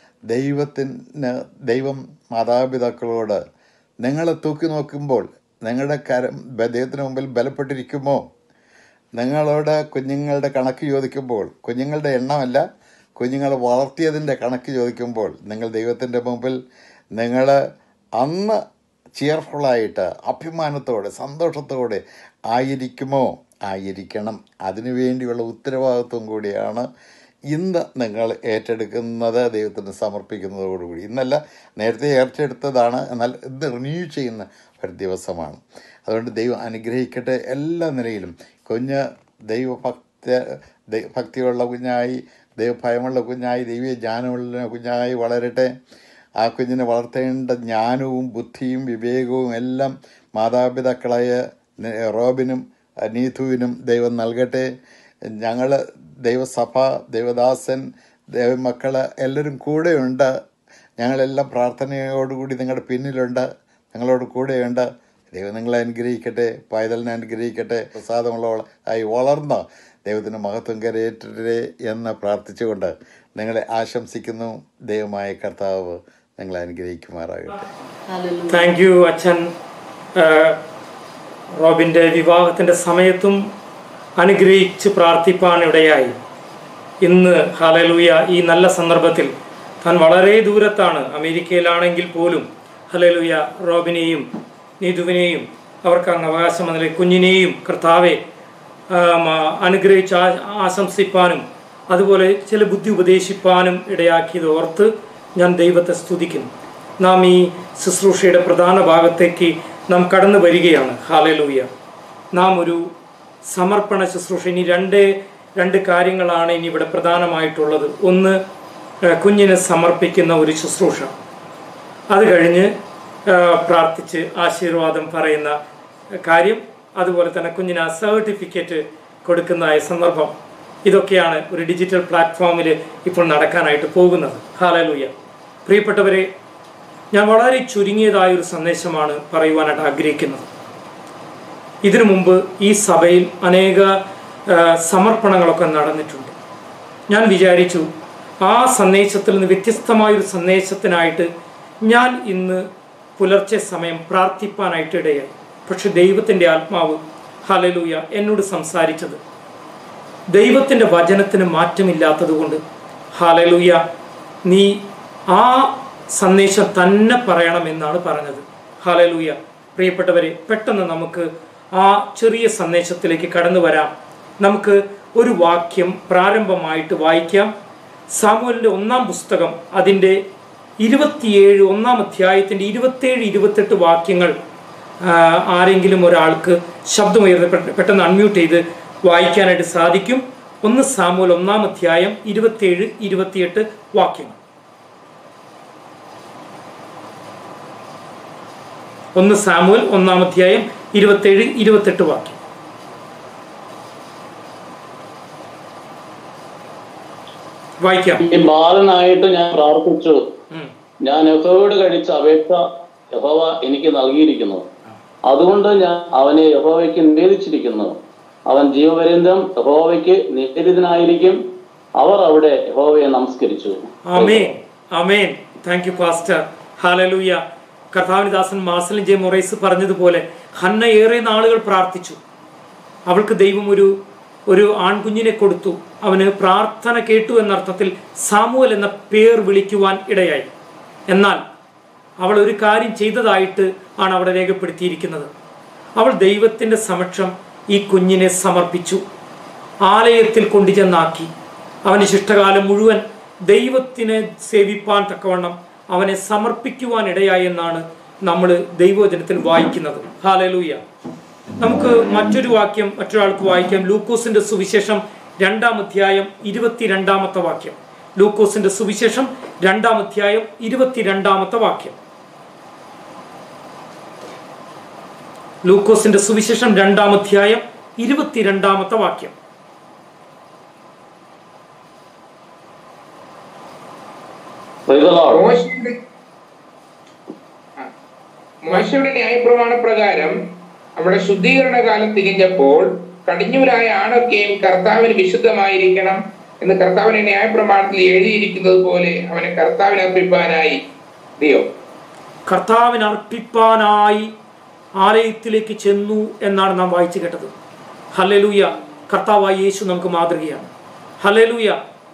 ദൈവത്തിന് ദൈവം മാതാപിതാക്കളോട് നിങ്ങളെ തൂക്കി നോക്കുമ്പോൾ, നിങ്ങളുടെ കരം ദൈവത്തിന് മുമ്പിൽ ബലപ്പെട്ടിരിക്കുമോ, നിങ്ങളോട് കുഞ്ഞുങ്ങളുടെ കണക്ക് ചോദിക്കുമ്പോൾ, കുഞ്ഞുങ്ങളുടെ എണ്ണമല്ല കുഞ്ഞുങ്ങളെ വളർത്തിയതിൻ്റെ കണക്ക് ചോദിക്കുമ്പോൾ നിങ്ങൾ ദൈവത്തിൻ്റെ മുമ്പിൽ നിങ്ങൾ അന്ന് ചിയർഫുള്ളായിട്ട് അഭിമാനത്തോടെ സന്തോഷത്തോടെ ആയിരിക്കുമോ? ആയിരിക്കണം. അതിനുവേണ്ടിയുള്ള ഉത്തരവാദിത്വം കൂടിയാണ് ഇന്ന് നിങ്ങൾ ഏറ്റെടുക്കുന്നത്, ദൈവത്തിന് സമർപ്പിക്കുന്നതോടുകൂടി. ഇന്നല്ല, നേരത്തെ ഏറ്റെടുത്തതാണ്, എന്നാൽ ഇന്ന് റിന്യൂ ചെയ്യുന്ന ഒരു ദിവസമാണ്. അതുകൊണ്ട് ദൈവം അനുഗ്രഹിക്കട്ടെ എല്ലാ നിലയിലും. കുഞ്ഞ് ദൈവഭക്ത ഭക്തിയുള്ള കുഞ്ഞായി, ദൈവഭയമുള്ള കുഞ്ഞായി, ദൈവീയ ജ്ഞാനമുള്ള കുഞ്ഞായി വളരട്ടെ. ആ കുഞ്ഞിനെ വളർത്തേണ്ട ജ്ഞാനവും ബുദ്ധിയും വിവേകവും എല്ലാം മാതാപിതാക്കളായ റോബിനും നീതുവിനും ദൈവം നൽകട്ടെ. ഞങ്ങൾ ദൈവസഭ, ദൈവദാസൻ, ദൈവമക്കൾ എല്ലാവരും കൂടെയുണ്ട്. ഞങ്ങളെല്ലാം പ്രാർത്ഥനയോടുകൂടി നിങ്ങളുടെ പിന്നിലുണ്ട്, ഞങ്ങളോട് കൂടെയുണ്ട്. ദൈവം നിങ്ങളെ അനുഗ്രഹിക്കട്ടെ, പൈതലിനെ അനുഗ്രഹിക്കട്ടെ. പ്രസാദമുള്ളവളായി വളർന്ന ദൈവത്തിന് മഹത്വം കരയേറ്റേ എന്ന് പ്രാർത്ഥിച്ചുകൊണ്ട് നിങ്ങളെ ആശംസിക്കുന്നു. ദൈവമായ കർത്താവ് നിങ്ങളെ അനുഗ്രഹിക്കുമാറാകട്ടെ. താങ്ക് യു അച്ഛൻ. റോബിൻ്റെ വിവാഹത്തിൻ്റെ സമയത്തും അനുഗ്രഹിച്ച് പ്രാർത്ഥിപ്പാനിടയായി. ഇന്ന് ഹല്ലേലൂയ ഈ നല്ല സന്ദർഭത്തിൽ താൻ വളരെ ദൂരത്താണ്, അമേരിക്കയിലാണെങ്കിൽ പോലും ഹല്ലേലൂയ റോബിനെയും നീതുവിനെയും അവർക്ക് അങ്ങ് അവകാശം വന്നില്ല, കുഞ്ഞിനെയും കർത്താവെ അനുഗ്രഹിച്ച് ആശംസിപ്പാനും അതുപോലെ ചില ബുദ്ധി ഉപദേശിപ്പാനും ഇടയാക്കിയത് ഓർത്ത് ഞാൻ ദൈവത്തെ സ്തുതിക്കുന്നു. നാം ഈ ശുശ്രൂഷയുടെ പ്രധാന ഭാഗത്തേക്ക് നാം കടന്നു വരികയാണ്. ഹല്ലേലൂയ. നാം ഒരു സമർപ്പണ ശുശ്രൂഷ, ഇനി രണ്ട് രണ്ട് കാര്യങ്ങളാണ് ഇനി ഇവിടെ പ്രധാനമായിട്ടുള്ളത്. ഒന്ന്, കുഞ്ഞിനെ സമർപ്പിക്കുന്ന ഒരു ശുശ്രൂഷ. അത് കഴിഞ്ഞ് പ്രാർത്ഥിച്ച് ആശീർവാദം പറയുന്ന കാര്യം, അതുപോലെ തന്നെ കുഞ്ഞിന് ആ സർട്ടിഫിക്കറ്റ് കൊടുക്കുന്നതായ സന്ദർഭം. ഇതൊക്കെയാണ് ഒരു ഡിജിറ്റൽ പ്ലാറ്റ്ഫോമിൽ ഇപ്പോൾ നടക്കാനായിട്ട് പോകുന്നത്. ഹല്ലേലൂയ. പ്രിയപ്പെട്ടവരെ, ഞാൻ വളരെ ചുരുങ്ങിയതായൊരു സന്ദേശമാണ് പറയുവാനായിട്ട് ആഗ്രഹിക്കുന്നത്. ഇതിനു മുമ്പ് ഈ സഭയിൽ അനേക സമർപ്പണങ്ങളൊക്കെ നടന്നിട്ടുണ്ട്. ഞാൻ വിചാരിച്ചു ആ സന്ദേശത്തിൽ നിന്ന് വ്യത്യസ്തമായൊരു സന്ദേശത്തിനായിട്ട് ഞാൻ ഇന്ന് പുലർച്ചെ സമയം പ്രാർത്ഥിപ്പാനായിട്ട് ഇടയായി. പക്ഷെ ദൈവത്തിൻ്റെ ആത്മാവ് ഹല്ലേലൂയ എന്നോട് സംസാരിച്ചത്, ദൈവത്തിൻ്റെ വചനത്തിന് മാറ്റമില്ലാത്തത് കൊണ്ട് ഹല്ലേലൂയ നീ ആ സന്ദേശം തന്നെ പറയണമെന്നാണ് പറഞ്ഞത്. ഹല്ലേലൂയ. പ്രിയപ്പെട്ടവരെ, പെട്ടെന്ന് നമുക്ക് ആ ചെറിയ സന്ദേശത്തിലേക്ക് കടന്നു വരാം. നമുക്ക് ഒരു വാക്യം പ്രാരംഭമായിട്ട് വായിക്കാം. സാമുവേലിൻ്റെ ഒന്നാം പുസ്തകം അതിൻ്റെ ഇരുപത്തിയേഴ് ഒന്നാം അധ്യായത്തിൻ്റെ ഇരുപത്തേഴ് ഇരുപത്തെട്ട് വാക്യങ്ങൾ ആരെങ്കിലും ഒരാൾക്ക് ശബ്ദമുയർന്ന് പെട്ടെന്ന് അൺമ്യൂട്ട് ചെയ്ത് വായിക്കാനായിട്ട് സാധിക്കും. ഒന്ന് സാമുവേൽ ഒന്നാം അധ്യായം ഇരുപത്തിയേഴ് ഇരുപത്തിയെട്ട് വാക്യങ്ങൾ. ഒന്ന് സാമുവേൽ ഒന്നാം അധ്യായം ഇരുപത്തിയേഴ് ഇരുപത്തെട്ട് വാക്യം. വായിക്കാം. ഈ ബാലനായിട്ട് ഞാൻ പ്രാർത്ഥിച്ചു, ഞാൻ യഹോവയോട് കഴിച്ച അപേക്ഷ യഹോവ എനിക്ക് നൽകിയിരിക്കുന്നു. അതുകൊണ്ട് ഞാൻ അവനെ യഹോവയ്ക്ക് നിവേദിച്ചിരിക്കുന്നു. അവൻ ജീവപര്യന്തം യഹോവയ്ക്ക് നിവേദിതനായിരിക്കും. അവർ അവിടെ യഹോവയെ നമസ്കരിച്ചു. ആമേൻ, ആമേൻ. Thank you pastor. ഹല്ലേലൂയ. കർത്താവിന്റെ ദാസൻ മാർസലിൻ ജെ മൊറൈസ് പറഞ്ഞതുപോലെ ഹന്ന ഏറെ നാളുകൾ പ്രാർത്ഥിച്ചു. അവൾക്ക് ദൈവം ഒരു ഒരു ആൺകുഞ്ഞിനെ കൊടുത്തു. അവന് പ്രാർത്ഥന കേട്ടു എന്നർത്ഥത്തിൽ സാമുവൽ എന്ന പേർ വിളിക്കുവാൻ ഇടയായി. എന്നാൽ അവൾ ഒരു കാര്യം ചെയ്തതായിട്ട് ആണ് അവിടെ രേഖപ്പെടുത്തിയിരിക്കുന്നത്. അവൾ ദൈവത്തിൻ്റെ സമക്ഷം ഈ കുഞ്ഞിനെ സമർപ്പിച്ചു, ആലയത്തിൽ കൊണ്ടുചെന്നാക്കി. അവന് ശിഷ്ടകാലം മുഴുവൻ ദൈവത്തിനെ സേവിപ്പാൻ തക്കവണ്ണം അവനെ സമർപ്പിക്കുവാൻ ഇടയായി എന്നാണ് നമ്മൾ ദൈവവചനത്തിൽ വായിക്കുന്നത്. ഹല്ലേലൂയ. നമുക്ക് മറ്റൊരു വാക്യം മറ്റൊരാൾക്ക് വായിക്കാം. ലൂക്കോസിന്റെ സുവിശേഷം രണ്ടാം അധ്യായം ഇരുപത്തിരണ്ടാമത്തെ വാക്യം. ലൂക്കോസിന്റെ സുവിശേഷം രണ്ടാം അധ്യായം ഇരുപത്തിരണ്ടാമത്തെ വാക്യം. ലൂക്കോസിന്റെ സുവിശേഷം രണ്ടാം അധ്യായം ഇരുപത്തിരണ്ടാമത്തെ വാക്യം. മോശയുടെ ന്യായപ്രമാണ പ്രകാരം നമ്മുടെ ശുദ്ധീകരണ കാലം തികഞ്ഞപ്പോൾ കടിഞ്ഞൂരായ ആണൊക്കെയും കർത്താവിന് വിശുദ്ധമായിരിക്കണം എന്ന് കർത്താവിന്റെ ന്യായപ്രമാണത്തിൽ എഴുതിയിരിക്കുന്നത് പോലെ അവനെ കർത്താവിന് അർപ്പിപ്പാനായി കർത്താവിന് അർപ്പിപ്പാനായി ആലയത്തിലേക്ക് ചെന്നു എന്നാണ് നാം വായിച്ചു കേട്ടത്. ഹല്ലേലൂയ. കർത്താവായ യേശു നമുക്ക് മാതൃകയാണ്. ഹല്ലേലൂയ,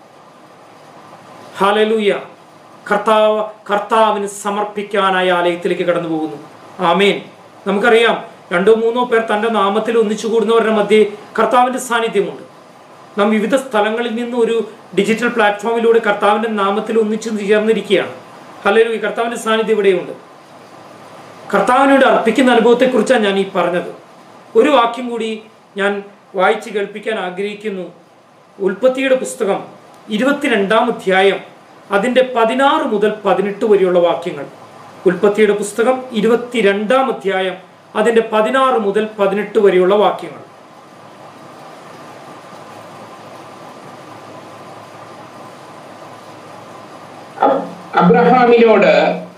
ഹല്ലേലൂയ. കർത്താവ് കർത്താവിന് സമർപ്പിക്കാനായി ആലയത്തിലേക്ക് കടന്നു പോകുന്നു. ആമേൻ. നമുക്കറിയാം, രണ്ടോ മൂന്നോ പേർ തൻ്റെ നാമത്തിൽ ഒന്നിച്ചു കൂടുന്നവരുടെ മധ്യേ കർത്താവിൻ്റെ സാന്നിധ്യമുണ്ട്. നാം വിവിധ സ്ഥലങ്ങളിൽ നിന്ന് ഒരു ഡിജിറ്റൽ പ്ലാറ്റ്ഫോമിലൂടെ കർത്താവിൻ്റെ നാമത്തിൽ ഒന്നിച്ചു ചേർന്നിരിക്കുകയാണ്. ഹല്ലേലൂയ. കർത്താവിൻ്റെ സാന്നിധ്യം ഇവിടെയുണ്ട്. കർത്താവിനോട് അർപ്പിക്കുന്ന അനുഭവത്തെക്കുറിച്ചാണ് ഞാൻ ഈ പറഞ്ഞത്. ഒരു വാക്യം കൂടി ഞാൻ വായിച്ച് കേൾപ്പിക്കാൻ ആഗ്രഹിക്കുന്നു. ഉൽപ്പത്തിയുടെ പുസ്തകം ഇരുപത്തിരണ്ടാം അധ്യായം അതിൻ്റെ പതിനാറ് മുതൽ പതിനെട്ട് വരെയുള്ള വാക്യങ്ങൾ. ഉൽപ്പത്തിയുടെ പുസ്തകം ഇരുപത്തിരണ്ടാം അധ്യായം അതിൻ്റെ പതിനാറ് മുതൽ പതിനെട്ട് വരെയുള്ള വാക്യങ്ങൾ. അബ്രഹാമിനോട്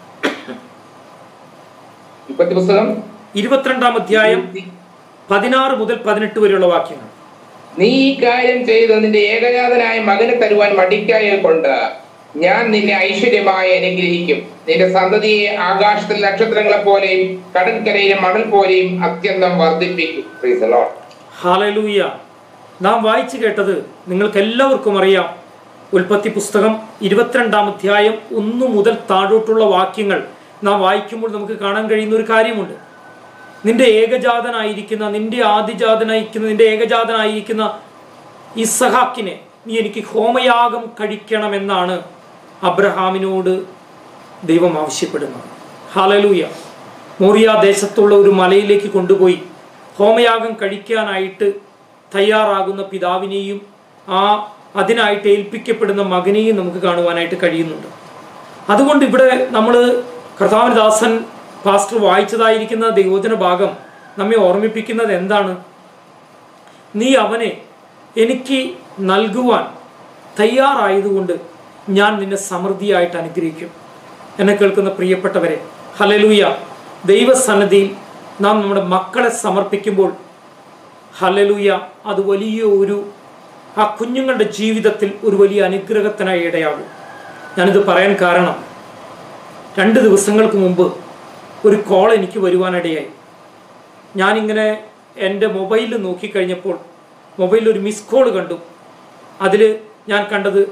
പുസ്തകം ഇരുപത്തിരണ്ടാം അധ്യായം പതിനാറ് മുതൽ പതിനെട്ട് വരെയുള്ള വാക്യങ്ങൾ. നീ ഈ കാര്യം ചെയ്ത് നിന്റെ ഏകജാതനായ മകനെ തരുവാൻ മടിക്കായ കൊണ്ട് ഞാൻ നിന്നെ ഐശ്വര്യമായി അനുഗ്രഹിക്കും. നിന്റെ സന്തതിയെ ആകാശത്തിൽ നക്ഷത്രങ്ങളെ പോലെയും കടൽക്കരയിലെ മണൽ പോലെയും അത്യന്തം വർദ്ധിപ്പിക്കും. Praise the lord. ഹല്ലേലൂയ. നാം വായിച്ചു കേട്ടത് നിങ്ങൾക്ക് എല്ലാവർക്കും അറിയാം. ഉൽപ്പത്തി പുസ്തകം ഇരുപത്തിരണ്ടാം അധ്യായം ഒന്നു മുതൽ താഴോട്ടുള്ള വാക്യങ്ങൾ നാം വായിക്കുമ്പോൾ നമുക്ക് കാണാൻ കഴിയുന്ന ഒരു കാര്യമുണ്ട്. നിന്റെ ഏകജാതനായിരിക്കുന്ന നിന്റെ ആദിജാതനായിരിക്കുന്ന നിന്റെ ഏകജാതനായിരിക്കുന്ന ഇസഹാക്കിനെ നീ എനിക്ക് ഹോമയാഗം കഴിക്കണമെന്നാണ് അബ്രഹാമിനോട് ദൈവം ആവശ്യപ്പെടുന്നത്. ഹല്ലേലൂയ. മോറിയ ദേശത്തുള്ള ഒരു മലയിലേക്ക് കൊണ്ടുപോയി ഹോമയാഗം കഴിക്കാനായിട്ട് തയ്യാറാകുന്ന പിതാവിനെയും ആ അതിനായിട്ട് ഏൽപ്പിക്കപ്പെടുന്ന മകനെയും നമുക്ക് കാണുവാനായിട്ട് കഴിയുന്നുണ്ട്. അതുകൊണ്ട് ഇവിടെ നമ്മൾ കർത്താവിന്റെ ദാസൻ പാസ്റ്റർ വായിച്ചതായിരിക്കുന്ന ദൈവവചന ഭാഗം നമ്മെ ഓർമ്മിപ്പിക്കുന്നത് എന്താണ്? നീ അവനെ എനിക്ക് നൽകുവാൻ തയ്യാറായതുകൊണ്ട് ഞാൻ നിന്നെ സമൃദ്ധിയായിട്ട് അനുഗ്രഹിക്കും. എന്നെ കേൾക്കുന്ന പ്രിയപ്പെട്ടവരെ, ഹല്ലേലൂയ, ദൈവസന്നിധിയിൽ നാം നമ്മുടെ മക്കളെ സമർപ്പിക്കുമ്പോൾ ഹല്ലേലൂയ, അത് വലിയ ഒരു ആ കുഞ്ഞുങ്ങളുടെ ജീവിതത്തിൽ ഒരു വലിയ അനുഗ്രഹത്തിനായി ഇടയാകും. ഞാനിത് പറയാൻ കാരണം, രണ്ട് ദിവസങ്ങൾക്ക് മുമ്പ് ഒരു കോൾ എനിക്ക് വരുവാനിടയായി. ഞാനിങ്ങനെ എൻ്റെ മൊബൈലിൽ നോക്കിക്കഴിഞ്ഞപ്പോൾ മൊബൈലിൽ ഒരു മിസ് കോൾ കണ്ടു. അതിൽ ഞാൻ കണ്ടത്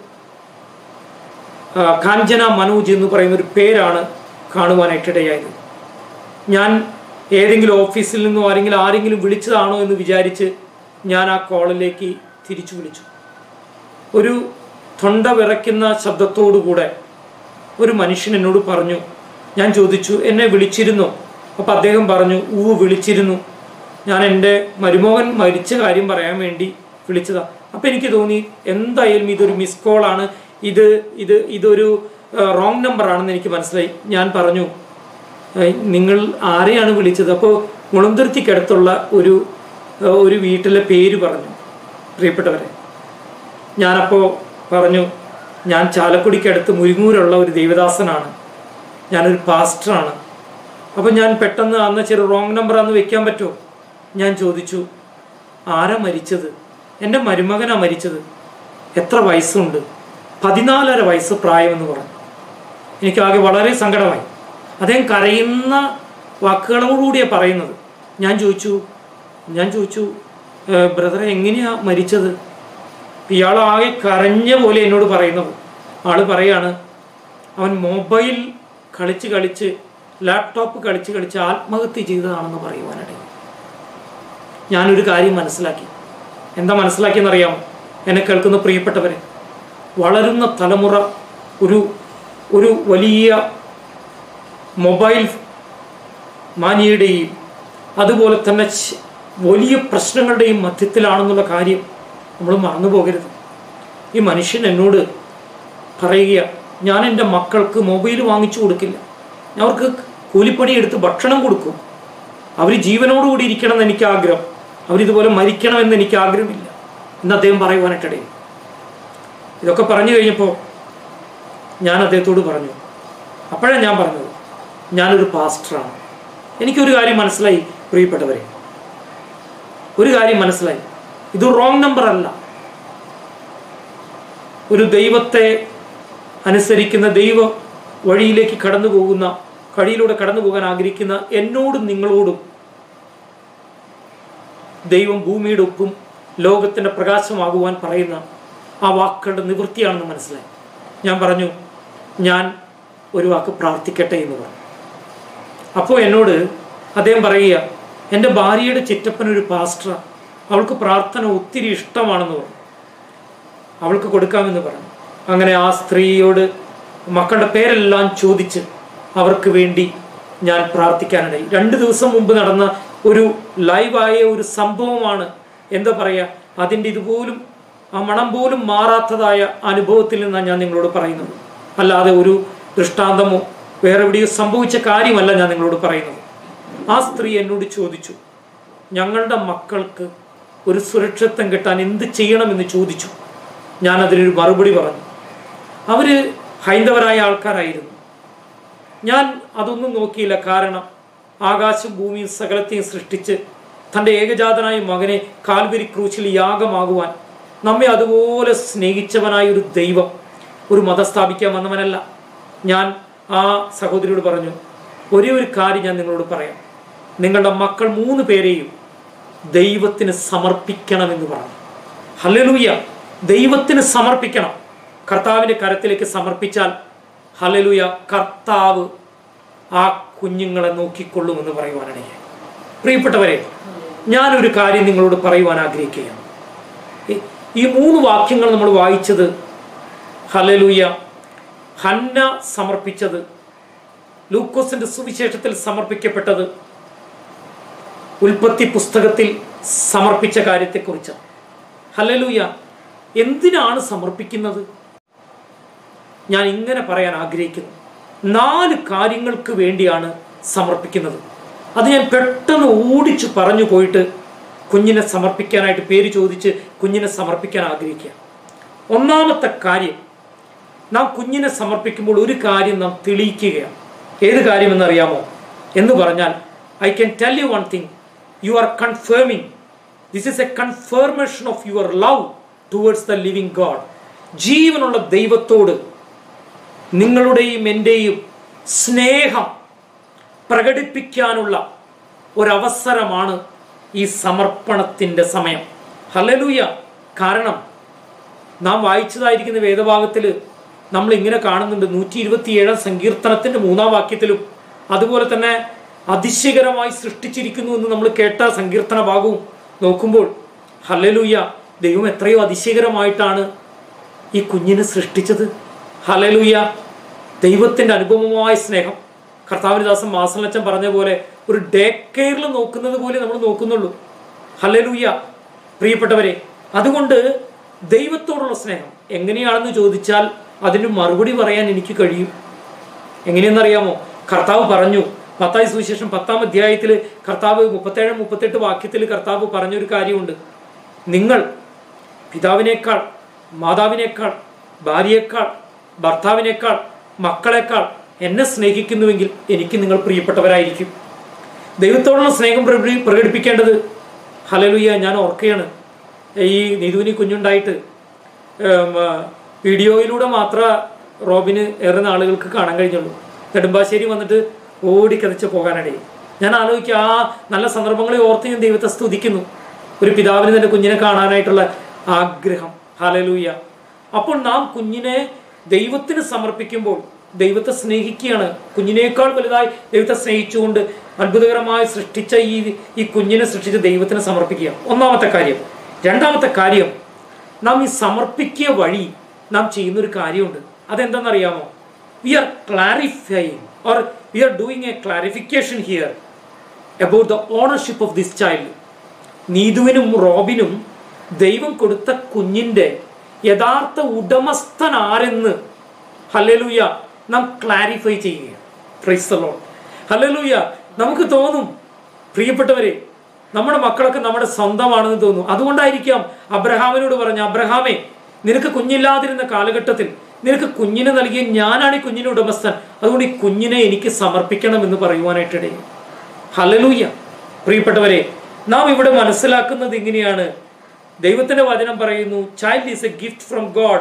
കാഞ്ചന മനോജ് എന്ന് പറയുന്ന ഒരു പേരാണ് കാണുവാനായിട്ടിടയായത്. ഞാൻ ഏതെങ്കിലും ഓഫീസിൽ നിന്നോ ആരെങ്കിലും ആരെങ്കിലും വിളിച്ചതാണോ എന്ന് വിചാരിച്ച് ഞാൻ ആ കോളിലേക്ക് തിരിച്ചു വിളിച്ചു. ഒരു തൊണ്ട വിറയ്ക്കുന്ന ശബ്ദത്തോടുകൂടെ ഒരു മനുഷ്യൻ എന്നോട് പറഞ്ഞു. ഞാൻ ചോദിച്ചു, എന്നെ വിളിച്ചിരുന്നോ? അപ്പം അദ്ദേഹം പറഞ്ഞു, ഊവ് വിളിച്ചിരുന്നു, ഞാൻ എൻ്റെ മരുമകൻ മരിച്ച കാര്യം പറയാൻ വേണ്ടി വിളിച്ചതാ. അപ്പം എനിക്ക് തോന്നി എന്തായാലും ഇതൊരു മിസ് കോളാണ്, ഇത് ഇത് ഇതൊരു റോങ് നമ്പറാണെന്ന് എനിക്ക് മനസ്സിലായി. ഞാൻ പറഞ്ഞു, നിങ്ങൾ ആരെയാണ് വിളിച്ചത്? അപ്പോൾ മുളന്തുരുത്തിക്കടുത്തുള്ള ഒരു ഒരു വീട്ടിലെ പേര് പറഞ്ഞു. പ്രിയപ്പെട്ടവരെ, ഞാനപ്പോൾ പറഞ്ഞു, ഞാൻ ചാലക്കുടിക്കടുത്ത് മുരിങ്ങൂരുള്ള ഒരു ദൈവദാസനാണ്, ഞാനൊരു പാസ്റ്ററാണ്. അപ്പോൾ ഞാൻ പെട്ടെന്ന് അന്ന് ചെറു റോങ് നമ്പറാന്ന് വെക്കാൻ പറ്റുമോ? ഞാൻ ചോദിച്ചു, ആരാ മരിച്ചത്? എൻ്റെ മരുമകനാണ് മരിച്ചത്. എത്ര വയസ്സുണ്ട്? പതിനാലര വയസ്സ് പ്രായമെന്ന് പറഞ്ഞു. എനിക്കാകെ വളരെ സങ്കടമായി. അദ്ദേഹം കരയുന്ന വാക്കുകളോടുകൂടിയാണ് പറയുന്നത്. ഞാൻ ചോദിച്ചു ഞാൻ ചോദിച്ചു ബ്രദറെ, എങ്ങനെയാ മരിച്ചത്? ഇയാൾ ആകെ കരഞ്ഞ പോലെ എന്നോട് പറയുന്നത്. ആൾ പറയാണ്, അവൻ മൊബൈൽ കളിച്ച് കളിച്ച് ലാപ്ടോപ്പ് കളിച്ച് കളിച്ച് ആത്മഹത്യ ചെയ്തതാണെന്ന് പറയുവാനിടയിൽ. ഞാനൊരു കാര്യം മനസ്സിലാക്കി. എന്താ മനസ്സിലാക്കിയെന്നറിയാമോ? എന്നെ കേൾക്കുന്ന പ്രിയപ്പെട്ടവരെ, വളരുന്ന തലമുറ ഒരു ഒരു വലിയ മൊബൈൽ മാനിയുടെയും അതുപോലെ തന്നെ വലിയ പ്രശ്നങ്ങളുടെയും മധ്യത്തിലാണെന്നുള്ള കാര്യം നമ്മൾ മറന്നു പോകരുത്. ഈ മനുഷ്യൻ എന്നോട് പറയുക, ഞാൻ എൻ്റെ മക്കൾക്ക് മൊബൈൽ വാങ്ങിച്ചു കൊടുക്കില്ല, ഞാൻ അവർക്ക് കൂലിപ്പണി എടുത്ത് ഭക്ഷണം കൊടുക്കും, അവർ ജീവനോടുകൂടി ഇരിക്കണമെന്ന് എനിക്ക് ആഗ്രഹം, അവരിതുപോലെ മരിക്കണമെന്ന് എനിക്ക് ആഗ്രഹമില്ല എന്ന് അദ്ദേഹം പറയുവാനായിട്ടിടയിൽ. ഇതൊക്കെ പറഞ്ഞു കഴിഞ്ഞപ്പോൾ ഞാൻ അദ്ദേഹത്തോട് പറഞ്ഞു. അപ്പോഴാണ് ഞാൻ പറഞ്ഞത്, ഞാനൊരു പാസ്റ്ററാണ്. എനിക്കൊരു കാര്യം മനസ്സിലായി പ്രിയപ്പെട്ടവരെ, ഒരു കാര്യം മനസ്സിലായി, ഇത് റോങ് നമ്പർ അല്ല. ഒരു ദൈവത്തെ അനുസരിക്കുന്ന, ദൈവ വഴിയിലേക്ക് കടന്നു പോകുന്ന, വഴിയിലൂടെ കടന്നു പോകാൻ ആഗ്രഹിക്കുന്ന എന്നോടും നിങ്ങളോടും ദൈവം ഭൂമിയുടെ ഒപ്പും ലോകത്തിൻ്റെ പ്രകാശമാകുവാൻ പറയുന്ന ആ വാക്കുകളുടെ നിവൃത്തിയാണെന്ന് മനസ്സിലായി. ഞാൻ പറഞ്ഞു, ഞാൻ ഒരു വാക്ക് പ്രാർത്ഥിക്കട്ടെ എന്ന് പറഞ്ഞു. അപ്പോൾ എന്നോട് അദ്ദേഹം പറയുക, എൻ്റെ ഭാര്യയുടെ ചിറ്റപ്പനൊരു പാസ്റ്ററാണ്, അവൾക്ക് പ്രാർത്ഥന ഒത്തിരി ഇഷ്ടമാണെന്ന് പറഞ്ഞു, അവൾക്ക് കൊടുക്കാമെന്ന് പറഞ്ഞു. അങ്ങനെ ആ സ്ത്രീയോട് മക്കളുടെ പേരെല്ലാം ചോദിച്ച് അവർക്ക് വേണ്ടി ഞാൻ പ്രാർത്ഥിക്കാനിടയി. രണ്ട് ദിവസം മുമ്പ് നടന്ന ഒരു ലൈവായ ഒരു സംഭവമാണ്. എന്താ പറയുക, അതിൻ്റെ ഇതുപോലും ആ മണം പോലും മാറാത്തതായ അനുഭവത്തിൽ നിന്നാണ് ഞാൻ നിങ്ങളോട് പറയുന്നത്. അല്ലാതെ ഒരു ദൃഷ്ടാന്തമോ വേറെ എവിടെയോ സംഭവിച്ച കാര്യമല്ല ഞാൻ നിങ്ങളോട് പറയുന്നത്. ആ സ്ത്രീ എന്നോട് ചോദിച്ചു, ഞങ്ങളുടെ മക്കൾക്ക് ഒരു സുരക്ഷിതത്വം കിട്ടാൻ എന്ത് ചെയ്യണമെന്ന് ചോദിച്ചു. ഞാൻ അതിനൊരു മറുപടി പറഞ്ഞു. അവർ ഹൈന്ദവരായ ആൾക്കാരായിരുന്നു. ഞാൻ അതൊന്നും നോക്കിയില്ല. കാരണം ആകാശം ഭൂമിയും സകലത്തെയും സൃഷ്ടിച്ച് തൻ്റെ ഏകജാതനായ മകനെ കാൽവരി ക്രൂശിൽ യാഗമാകുവാൻ നമ്മെ അതുപോലെ സ്നേഹിച്ചവനായ ഒരു ദൈവം ഒരു മതം സ്ഥാപിക്കാൻ വന്നവനല്ല. ഞാൻ ആ സഹോദരിയോട് പറഞ്ഞു, ഒരേ ഒരു കാര്യം ഞാൻ നിങ്ങളോട് പറയാം, നിങ്ങളുടെ മക്കൾ മൂന്ന് പേരെയും ദൈവത്തിന് സമർപ്പിക്കണമെന്ന് പറഞ്ഞു. ഹല്ലേലൂയ, ദൈവത്തിന് സമർപ്പിക്കണം. കർത്താവിൻ്റെ കരത്തിലേക്ക് സമർപ്പിച്ചാൽ ഹല്ലേലൂയ, കർത്താവ് ആ കുഞ്ഞുങ്ങളെ നോക്കിക്കൊള്ളുമെന്ന് പറയുവാനിടയായി. പ്രിയപ്പെട്ടവരെ, ഞാനൊരു കാര്യം നിങ്ങളോട് പറയുവാൻ ആഗ്രഹിക്കുകയാണ്. ഈ മൂന്ന് വാക്യങ്ങൾ നമ്മൾ വായിച്ചത്, ഹല്ലേലൂയ, ഹന്ന സമർപ്പിച്ചത്, ലൂക്കോസിന്റെ സുവിശേഷത്തിൽ സമർപ്പിക്കപ്പെട്ടത്, ഉൽപ്പത്തി പുസ്തകത്തിൽ സമർപ്പിച്ച കാര്യത്തെക്കുറിച്ച്. ഹല്ലേലൂയ. എന്തിനാണ് സമർപ്പിക്കുന്നത്? ഞാൻ ഇങ്ങനെ പറയാൻ ആഗ്രഹിക്കുന്നു. നാല് കാര്യങ്ങൾക്ക് വേണ്ടിയാണ് സമർപ്പിക്കുന്നത്. അത് ഞാൻ പെട്ടെന്ന് ഓടിച്ചു പറഞ്ഞു പോയിട്ട് കുഞ്ഞിനെ സമർപ്പിക്കാനായിട്ട് പേര് ചോദിച്ച് കുഞ്ഞിനെ സമർപ്പിക്കാൻ ആഗ്രഹിക്കുക. ഒന്നാമത്തെ കാര്യം, നാം കുഞ്ഞിനെ സമർപ്പിക്കുമ്പോൾ ഒരു കാര്യം നാം തെളിയിക്കുകയാണ്. ഏത് കാര്യമെന്നറിയാമോ? എന്ന് പറഞ്ഞാൽ, I can tell you one thing, you are confirming, this is a confirmation of your love towards the living god. ജീവനുള്ള ദൈവത്തോട് നിങ്ങളുടെയും എൻ്റെയും സ്നേഹം പ്രകടിപ്പിക്കാനുള്ള ഒരവസരമാണ് ഈ സമർപ്പണത്തിൻ്റെ സമയം. ഹല്ലേലൂയ. കാരണം നാം വായിച്ചതായിരിക്കുന്ന വേദഭാഗത്തിൽ നമ്മൾ ഇങ്ങനെ കാണുന്നുണ്ട്, നൂറ്റി ഇരുപത്തി ഏഴാം സങ്കീർത്തനത്തിൻ്റെ മൂന്നാം വാക്യത്തിലും അതുപോലെ തന്നെ അതിശയകരമായി സൃഷ്ടിച്ചിരിക്കുന്നു എന്ന് നമ്മൾ കേട്ട സങ്കീർത്തന ഭാഗവും നോക്കുമ്പോൾ, ഹല്ലേലൂയ, ദൈവം എത്രയോ അതിശയകരമായിട്ടാണ് ഈ കുഞ്ഞിനെ സൃഷ്ടിച്ചത്. ഹല്ലേലൂയ. ദൈവത്തിൻ്റെ അനുപമമായ സ്നേഹം. കർത്താവിന് ദാസൻ മാസലച്ചൻ പറഞ്ഞ പോലെ ഒരു ഡേ കെയറിൽ നോക്കുന്നത് പോലെ നമ്മൾ നോക്കുന്നുള്ളൂ. ഹല്ലേലൂയ. പ്രിയപ്പെട്ടവരെ, അതുകൊണ്ട് ദൈവത്തോടുള്ള സ്നേഹം എങ്ങനെയാണെന്ന് ചോദിച്ചാൽ അതിന് മറുപടി പറയാൻ എനിക്ക് കഴിയും. എങ്ങനെയെന്നറിയാമോ? കർത്താവ് പറഞ്ഞു, മത്തായി സുവിശേഷം പത്താം അധ്യായത്തിൽ കർത്താവ് മുപ്പത്തേഴ് മുപ്പത്തെട്ട് വാക്യത്തിൽ കർത്താവ് പറഞ്ഞൊരു കാര്യമുണ്ട്. നിങ്ങൾ പിതാവിനേക്കാൾ, മാതാവിനേക്കാൾ, ഭാര്യയേക്കാൾ, ഭർത്താവിനേക്കാൾ, മക്കളെക്കാൾ എന്നെ സ്നേഹിക്കുന്നുവെങ്കിൽ എനിക്ക് നിങ്ങൾ പ്രിയപ്പെട്ടവരായിരിക്കും. ദൈവത്തോടുള്ള സ്നേഹം പ്രകടിപ്പിക്കേണ്ടത്, ഹല്ലേലൂയ, ഞാൻ ഓർക്കുകയാണ്, ഈ നിധുവിന് കുഞ്ഞുണ്ടായിട്ട് വീഡിയോയിലൂടെ മാത്രമേ റോബിന് ഏറെ നാളുകൾക്ക് കാണാൻ കഴിഞ്ഞുള്ളൂ. നെടുമ്പാശ്ശേരി വന്നിട്ട് ഓടിക്കതച്ച് പോകാനിടയിൽ ഞാൻ ആലോചിക്കുക, ആ നല്ല സന്ദർഭങ്ങളെ ഓർത്ത് ഞാൻ ദൈവത്തെ സ്തുതിക്കുന്നു. ഒരു പിതാവിന് തൻ്റെ കുഞ്ഞിനെ കാണാനായിട്ടുള്ള ആഗ്രഹം. ഹല്ലേലൂയ. അപ്പോൾ നാം കുഞ്ഞിനെ ദൈവത്തിന് സമർപ്പിക്കുമ്പോൾ ദൈവത്തെ സ്നേഹിക്കുകയാണ്. കുഞ്ഞിനേക്കാൾ വലുതായി ദൈവത്തെ സ്നേഹിച്ചുകൊണ്ട് അത്ഭുതകരമായി സൃഷ്ടിച്ച ഈ ഈ കുഞ്ഞിനെ സൃഷ്ടിച്ച് ദൈവത്തിന് സമർപ്പിക്കുക. ഒന്നാമത്തെ കാര്യം. രണ്ടാമത്തെ കാര്യം, നാം ഈ സമർപ്പിക്കുക വഴി നാം ചെയ്യുന്നൊരു കാര്യമുണ്ട്. അതെന്താണെന്നറിയാമോ? We are clarifying or we are doing a clarification here about the ownership of this child. നീതുവിനും റോബിനും ദൈവം കൊടുത്ത കുഞ്ഞിൻ്റെ യഥാർത്ഥ ഉടമസ്ഥൻ ആരെന്ന്, ഹല്ലേലൂയ, നാം ക്ലാരിഫൈ ചെയ്യുക. Praise the lord. ഹല്ലേലൂയ. നമുക്ക് തോന്നും, പ്രിയപ്പെട്ടവരെ, നമ്മുടെ മക്കളൊക്കെ നമ്മുടെ സ്വന്തമാണെന്ന് തോന്നും. അതുകൊണ്ടായിരിക്കാം അബ്രഹാമിനോട് പറഞ്ഞ, അബ്രഹാമേ, നിനക്ക് കുഞ്ഞില്ലാതിരുന്ന കാലഘട്ടത്തിൽ നിനക്ക് കുഞ്ഞിനെ നൽകിയ ഞാനാണ് ഈ കുഞ്ഞിന്റെ ഉടമസ്ഥൻ, അതുകൊണ്ട് ഈ കുഞ്ഞിനെ എനിക്ക് സമർപ്പിക്കണം എന്ന് പറയുവാനായിട്ടിടയും. ഹല്ലേലൂയ. പ്രിയപ്പെട്ടവരെ, നാം ഇവിടെ മനസ്സിലാക്കുന്നത് ഇങ്ങനെയാണ്. ദൈവത്തിന്റെ വചനം പറയുന്നു, child is a gift from god.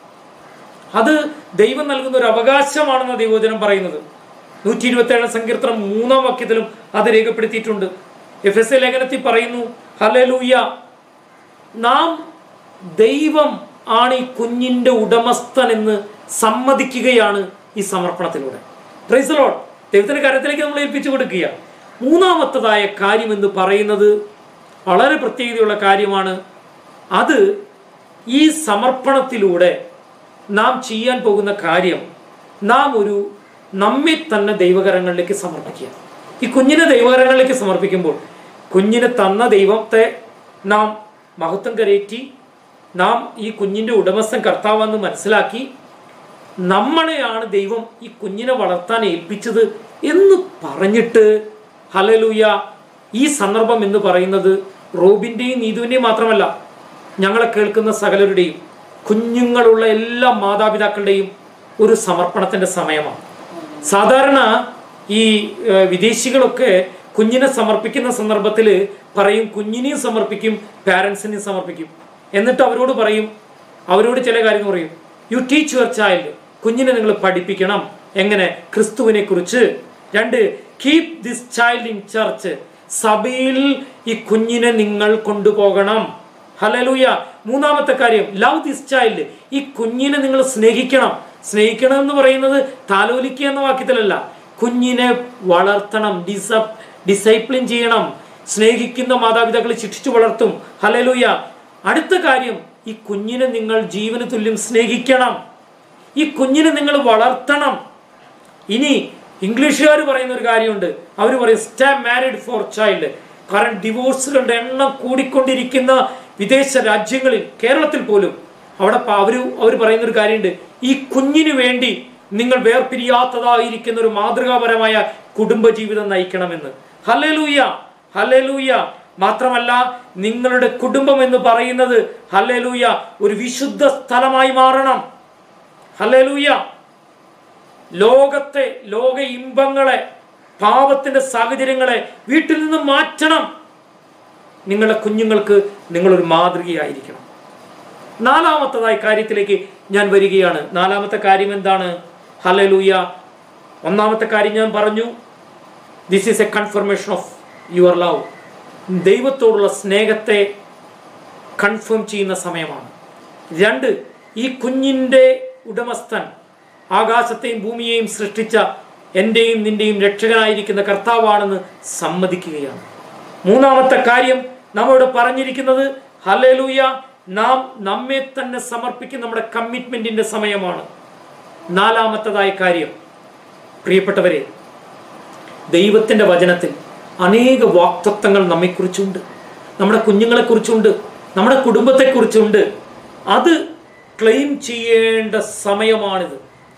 അത് ദൈവം നൽകുന്ന ഒരു അവകാശമാണെന്ന് ദൈവവചനം പറയുന്നത്. നൂറ്റി ഇരുപത്തി ഏഴാം സങ്കീർത്തനം മൂന്നാം വാക്യത്തിലും അത് രേഖപ്പെടുത്തിയിട്ടുണ്ട്. എഫ് എസ് എ ലേഖനത്തിൽ പറയുന്നു, ഹല്ലേലൂയ, നാം ദൈവം ആണ് ഈ കുഞ്ഞിന്റെ ഉടമസ്ഥൻ എന്ന് സമ്മതിക്കുകയാണ് ഈ സമർപ്പണത്തിലൂടെ. Price the Lord. ദൈവത്തിന്റെ കാര്യത്തിലേക്ക് നമ്മൾ ഏൽപ്പിച്ചു കൊടുക്കുക. മൂന്നാമത്തതായ കാര്യം എന്ന് പറയുന്നത് വളരെ പ്രത്യേകതയുള്ള കാര്യമാണ്. അത് ഈ സമർപ്പണത്തിലൂടെ നാം ചെയ്യാൻ പോകുന്ന കാര്യം, നാം ഒരു നമ്മെ തന്നെ ദൈവകരങ്ങളിലേക്ക് സമർപ്പിക്കുക. ഈ കുഞ്ഞിനെ ദൈവകരങ്ങളിലേക്ക് സമർപ്പിക്കുമ്പോൾ കുഞ്ഞിനെ തന്ന ദൈവത്തെ നാം മഹത്വം കരയറ്റി, നാം ഈ കുഞ്ഞിൻ്റെ ഉടമസ്ഥൻ കർത്താവെന്ന് മനസ്സിലാക്കി, നമ്മളെയാണ് ദൈവം ഈ കുഞ്ഞിനെ വളർത്താൻ ഏൽപ്പിച്ചത് എന്ന് പറഞ്ഞിട്ട്, ഹല്ലേലൂയ, ഈ സന്ദർഭം എന്ന് പറയുന്നത് റോബിൻ്റെയും നീതുവിൻ്റെയും മാത്രമല്ല, ഞങ്ങളെ കേൾക്കുന്ന സകലരുടെയും, കുഞ്ഞുങ്ങളുള്ള എല്ലാ മാതാപിതാക്കളുടെയും ഒരു സമർപ്പണത്തിൻ്റെ സമയമാണ്. സാധാരണ ഈ വിദേശികളൊക്കെ കുഞ്ഞിനെ സമർപ്പിക്കുന്ന സന്ദർഭത്തിൽ പറയും, കുഞ്ഞിനെയും സമർപ്പിക്കും, പാരൻസിനെയും സമർപ്പിക്കും. എന്നിട്ട് അവരോട് പറയും, അവരോട് ചില കാര്യങ്ങൾ പറയും, യു ടീച്ച് യുവർ ചൈൽഡ്, കുഞ്ഞിനെ നിങ്ങൾ പഠിപ്പിക്കണം. എങ്ങനെ? ക്രിസ്തുവിനെ കുറിച്ച്. രണ്ട്, keep this child in church, സഭയിൽ ഈ കുഞ്ഞിനെ നിങ്ങൾ കൊണ്ടുപോകണം. ഹല്ലേലൂയ. മൂന്നാമത്തെ കാര്യം, ലവ് ദിസ് ചൈൽഡ്, ഈ കുഞ്ഞിനെ നിങ്ങൾ സ്നേഹിക്കണം. സ്നേഹിക്കണം എന്ന് പറയുന്നത് താലോലിക്കുക എന്ന വാക്യത്തിലല്ല, കുഞ്ഞിനെ വളർത്തണം, ഡിസ ഡിസൈപ്ലിൻ ചെയ്യണം. സ്നേഹിക്കുന്ന മാതാപിതാക്കളെ ശിക്ഷിച്ചു വളർത്തും. ഹല്ലേലൂയ. അടുത്ത കാര്യം, ഈ കുഞ്ഞിനെ നിങ്ങൾ ജീവന് തുല്യം സ്നേഹിക്കണം. ഈ കുഞ്ഞിനെ നിങ്ങൾ വളർത്തണം. ഇനി ഇംഗ്ലീഷുകാർ പറയുന്ന ഒരു കാര്യമുണ്ട്. അവർ പറയും സ്റ്റേ മാരിഡ് ഫോർ ചൈൽഡ്. കാരണം ഡിവോഴ്സുകളുടെ എണ്ണം കൂടിക്കൊണ്ടിരിക്കുന്ന വിദേശ രാജ്യങ്ങളിൽ, കേരളത്തിൽ പോലും, അവിടെ അവർ അവർ പറയുന്ന ഒരു കാര്യമുണ്ട്. ഈ കുഞ്ഞിന് വേണ്ടി നിങ്ങൾ വേർപിരിയാത്തതായിരിക്കുന്ന ഒരു മാതൃകാപരമായ കുടുംബജീവിതം നയിക്കണമെന്ന്. Hallelujah, hallelujah. മാത്രമല്ല, നിങ്ങളുടെ കുടുംബം എന്ന് പറയുന്നത് ഹല്ലേലൂയ ഒരു വിശുദ്ധ സ്ഥലമായി മാറണം. ഹല്ലേലൂയ. ലോകത്തെ ലോക ഇമ്പങ്ങളെ, പാപത്തിന്റെ സാഹചര്യങ്ങളെ വീട്ടിൽ നിന്ന് മാറ്റണം. നിങ്ങളുടെ കുഞ്ഞുങ്ങൾക്ക് നിങ്ങളൊരു മാതൃകയായിരിക്കണം. നാലാമത്തതായ കാര്യത്തിലേക്ക് ഞാൻ വരികയാണ്. നാലാമത്തെ കാര്യം എന്താണ്? ഹല്ലേലൂയ. ഒന്നാമത്തെ കാര്യം ഞാൻ പറഞ്ഞു, this is a confirmation of your love. ദൈവത്തോടുള്ള സ്നേഹത്തെ കൺഫേം ചെയ്യുന്ന സമയമാണ്. രണ്ട്, ഈ കുഞ്ഞിൻ്റെ ഉടമസ്ഥൻ ആകാശത്തെയും ഭൂമിയെയും സൃഷ്ടിച്ച എൻ്റെയും നിൻ്റെയും രക്ഷകനായിരിക്കുന്ന കർത്താവാണെന്ന് സമ്മതിക്കുകയാണ്. മൂന്നാമത്തെ കാര്യം നമ്മോട് പറഞ്ഞിരിക്കുന്നത് ഹല്ലേലൂയ, നാം നമ്മെ തന്നെ സമർപ്പിക്കുന്ന നമ്മുടെ കമ്മിറ്റ്മെന്റിന്റെ സമയമാണ്. നാലാമത്തതായ കാര്യം, പ്രിയപ്പെട്ടവരെ, ദൈവത്തിന്റെ വചനത്തിൽ അനേക വാക്തത്വങ്ങൾ നമ്മെക്കുറിച്ചുണ്ട്, നമ്മുടെ കുഞ്ഞുങ്ങളെക്കുറിച്ചുണ്ട്, നമ്മുടെ കുടുംബത്തെക്കുറിച്ചുണ്ട്. അത് ക്ലെയിം ചെയ്യേണ്ട സമയമാണിത്.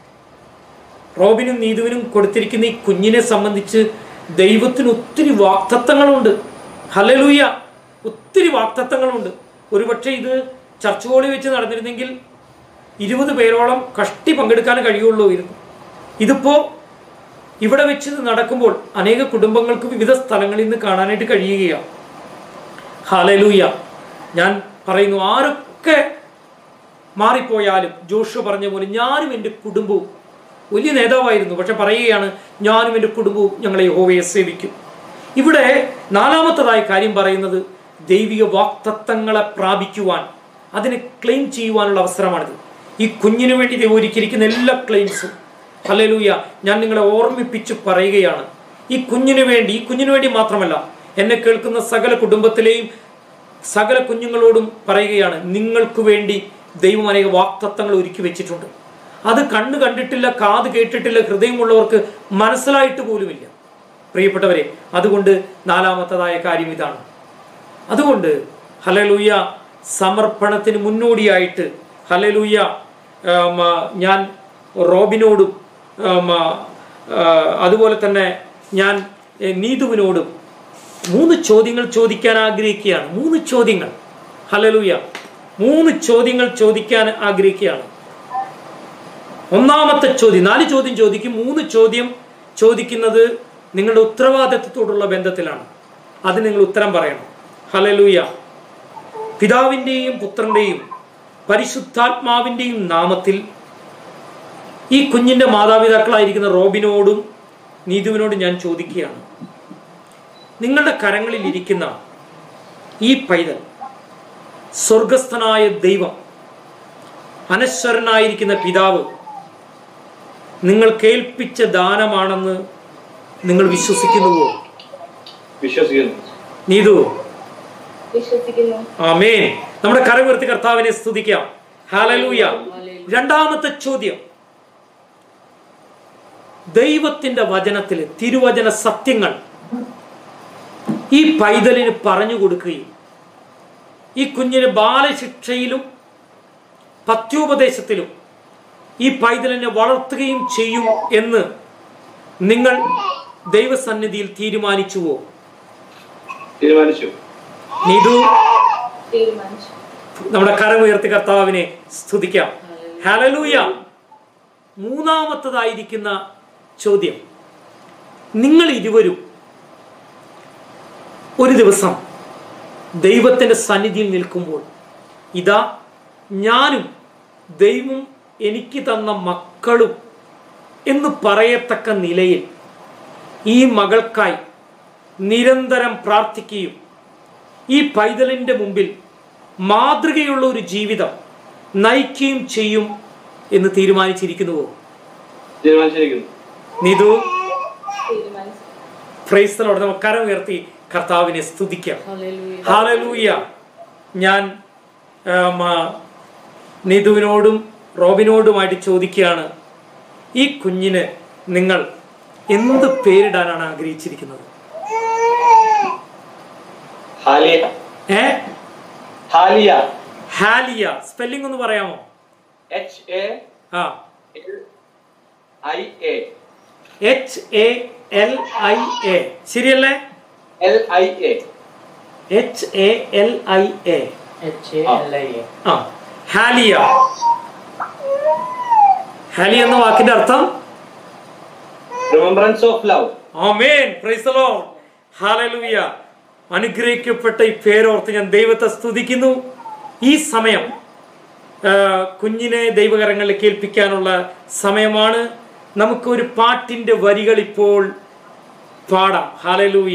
റോബിനും നീതുവിനും കൊടുത്തിരിക്കുന്ന ഈ കുഞ്ഞിനെ സംബന്ധിച്ച് ദൈവത്തിന് ഒത്തിരി വാക്തത്വങ്ങളുണ്ട്. ഹല്ലേലൂയ, ഒത്തിരി വാക്തത്വങ്ങളുണ്ട്. ഒരുപക്ഷെ ഇത് ചർച്ച് ഹോളിൽ വെച്ച് നടന്നിരുന്നെങ്കിൽ ഇരുപത് പേരോളം കഷ്ടി പങ്കെടുക്കാൻ കഴിയുള്ളൂ. ഇരുന്നു ഇതിപ്പോ ഇവിടെ വെച്ച് നടക്കുമ്പോൾ അനേക കുടുംബങ്ങൾക്ക് വിവിധ സ്ഥലങ്ങളിൽ നിന്ന് കാണാനായിട്ട് കഴിയുകയാണ്. ഹല്ലേലൂയ. ഞാൻ പറയുന്നു, ആരൊക്കെ മാറിപ്പോയാലും ജോഷുവ പറഞ്ഞ പോലെ ഞാനും എൻ്റെ കുടുംബവും, വലിയ നേതാവായിരുന്നു, പക്ഷെ പറയുകയാണ് ഞാനും എൻ്റെ കുടുംബവും ഞങ്ങളെ യഹോവയെ സേവിക്കും. ഇവിടെ നാലാമത്തതായ കാര്യം പറയുന്നത് ദൈവിക വാക്തത്വങ്ങളെ പ്രാപിക്കുവാൻ, അതിനെ ക്ലെയിം ചെയ്യുവാനുള്ള അവസരമാണിത്. ഈ കുഞ്ഞിനു വേണ്ടി ദൈവം ഒരുക്കിയിരിക്കുന്ന എല്ലാ ക്ലെയിംസും ഹല്ലേലൂയ ഞാൻ നിങ്ങളെ ഓർമ്മിപ്പിച്ച് പറയുകയാണ്. ഈ കുഞ്ഞിനു വേണ്ടി, ഈ കുഞ്ഞിനു വേണ്ടി മാത്രമല്ല, എന്നെ കേൾക്കുന്ന സകല കുടുംബത്തിലെയും സകല കുഞ്ഞുങ്ങളോടും പറയുകയാണ്, നിങ്ങൾക്ക് വേണ്ടി ദൈവം അനേക വാക്തത്വങ്ങൾ ഒരുക്കി വെച്ചിട്ടുണ്ട്. അത് കണ്ണ് കണ്ടിട്ടില്ല, കാത് കേട്ടിട്ടില്ല, ഹൃദയമുള്ളവർക്ക് മനസ്സിലായിട്ട് പോലുമില്ല. പ്രിയപ്പെട്ടവരെ, അതുകൊണ്ട് നാലാമത്തതായ കാര്യം ഇതാണ്. അതുകൊണ്ട് ഹല്ലേലൂയ സമർപ്പണത്തിന് മുന്നോടിയായിട്ട് ഹല്ലേലൂയ ഞാൻ റോബിനോടും അതുപോലെ തന്നെ ഞാൻ നീതുവിനോടും മൂന്ന് ചോദ്യങ്ങൾ ചോദിക്കാൻ ആഗ്രഹിക്കുകയാണ്. മൂന്ന് ചോദ്യങ്ങൾ ഹല്ലേലൂയ മൂന്ന് ചോദ്യങ്ങൾ ചോദിക്കാൻ ആഗ്രഹിക്കുകയാണ്. ഒന്നാമത്തെ ചോദ്യം, നാല് ചോദ്യം ചോദിക്കും. മൂന്ന് ചോദ്യം ചോദിക്കുന്നത് നിങ്ങളുടെ ഉത്തരവാദിത്വത്തോടുള്ള ബന്ധത്തിലാണ്. അത് നിങ്ങൾ ഉത്തരം പറയണം. ഹല്ലേലൂയ. പിതാവിൻ്റെയും പുത്രൻ്റെയും പരിശുദ്ധാത്മാവിൻ്റെയും നാമത്തിൽ ഈ കുഞ്ഞിൻ്റെ മാതാപിതാക്കളായിരിക്കുന്ന റോബിനോടും നീതുവിനോടും ഞാൻ ചോദിക്കുകയാണ്, നിങ്ങളുടെ കരങ്ങളിൽ ഇരിക്കുന്ന ഈ പൈതൽ സ്വർഗസ്ഥനായ ദൈവം, അനശ്വരനായിരിക്കുന്ന പിതാവ് നിങ്ങൾ കേൾപ്പിച്ച ദാനമാണെന്ന് നിങ്ങൾ വിശ്വസിക്കുന്നുവോ? വിശ്വസിക്കുന്നു. നീതു? വിശ്വസിക്കുന്നു. ആമേൻ. നമ്മുടെ കരമുയർത്തി കർത്താവിനെ സ്തുതിക്കാം. ഹല്ലേലൂയ. രണ്ടാമത്തെ ചോദ്യം, ദൈവത്തിന്റെ വചനത്തിലെ തിരുവചന സത്യങ്ങൾ ഈ പൈതലിന് പറഞ്ഞു കൊടുക്കുകയും ഈ കുഞ്ഞിന് ബാലശിക്ഷയിലും പത്യോപദേശത്തിലും ഈ പൈതലിനെ വളർത്തുകയും ചെയ്യും എന്ന് നിങ്ങൾ ദൈവസന്നിധിയിൽ തീരുമാനിച്ചുവോ? തീരുമാനിച്ചു. നീതു? തീരുമാനിച്ചു. നമ്മുടെ കരമുയർത്തി കർത്താവിനെ സ്തുതിക്കാം. ഹല്ലേലൂയ. മൂന്നാമത്തതായിരിക്കുന്ന ചോദ്യം, നിങ്ങൾ ഇരുവരും ഒരു ദിവസം ദൈവത്തിന്റെ സന്നിധിയിൽ നിൽക്കുമ്പോൾ, ഇതാ ഞാനും ദൈവം എനിക്ക് തന്ന മക്കളും എന്ന് പറയത്തക്ക നിലയിൽ ഈ മകൾക്കായി നിരന്തരം പ്രാർത്ഥിക്കുകയും ഈ പൈതലിന്റെ മുമ്പിൽ മാതൃകയുള്ള ഒരു ജീവിതം നയിക്കുകയും ചെയ്യും എന്ന് തീരുമാനിച്ചിരിക്കുന്നുവോ? തീരുമാനിച്ചിരിക്കുന്നു. നീതു? തീരുമാനിച്ചു. Praise the lord. നമുക്ക് കരം ഉയർത്തി കർത്താവിനെ സ്തുതിക്കാം. ഹല്ലേലൂയ. ഞാൻ നീതുവിനോടും റോബിനോടുമായിട്ട് ചോദിക്കുകയാണ്, ഈ കുഞ്ഞിന് നിങ്ങൾ എന്ത് പേരിടാനാണ് ആഗ്രഹിച്ചിരിക്കുന്നത്? ഏ ഹാലിയ. ഹാലിയ. സ്പെല്ലിംഗ് ഒന്ന് പറയാമോ? എച്ച് എ ആ I A. H A L I A. ശരിയല്ലേ? L I A. H A L I A. ആ, ഹാലിയ. ഹാലിയ എന്ന വാക്കിന്റെ അർത്ഥം റിമംബറൻസ് ഓഫ് ലവ്. ആമേൻ. Praise the lord. ഹല്ലേലൂയ. അനുഗ്രഹിക്കപ്പെട്ട ഈ പേരോർത്ത് ഞാൻ ദൈവത്തെ സ്തുതിക്കുന്നു. ഈ സമയം കുഞ്ഞിനെ ദൈവകരങ്ങളിലേക്ക് ഏൽപ്പിക്കാനുള്ള സമയമാണ്. നമുക്കൊരു പാട്ടിന്റെ വരികൾ ഇപ്പോൾ പാടാം. ഹല്ലേലൂയ.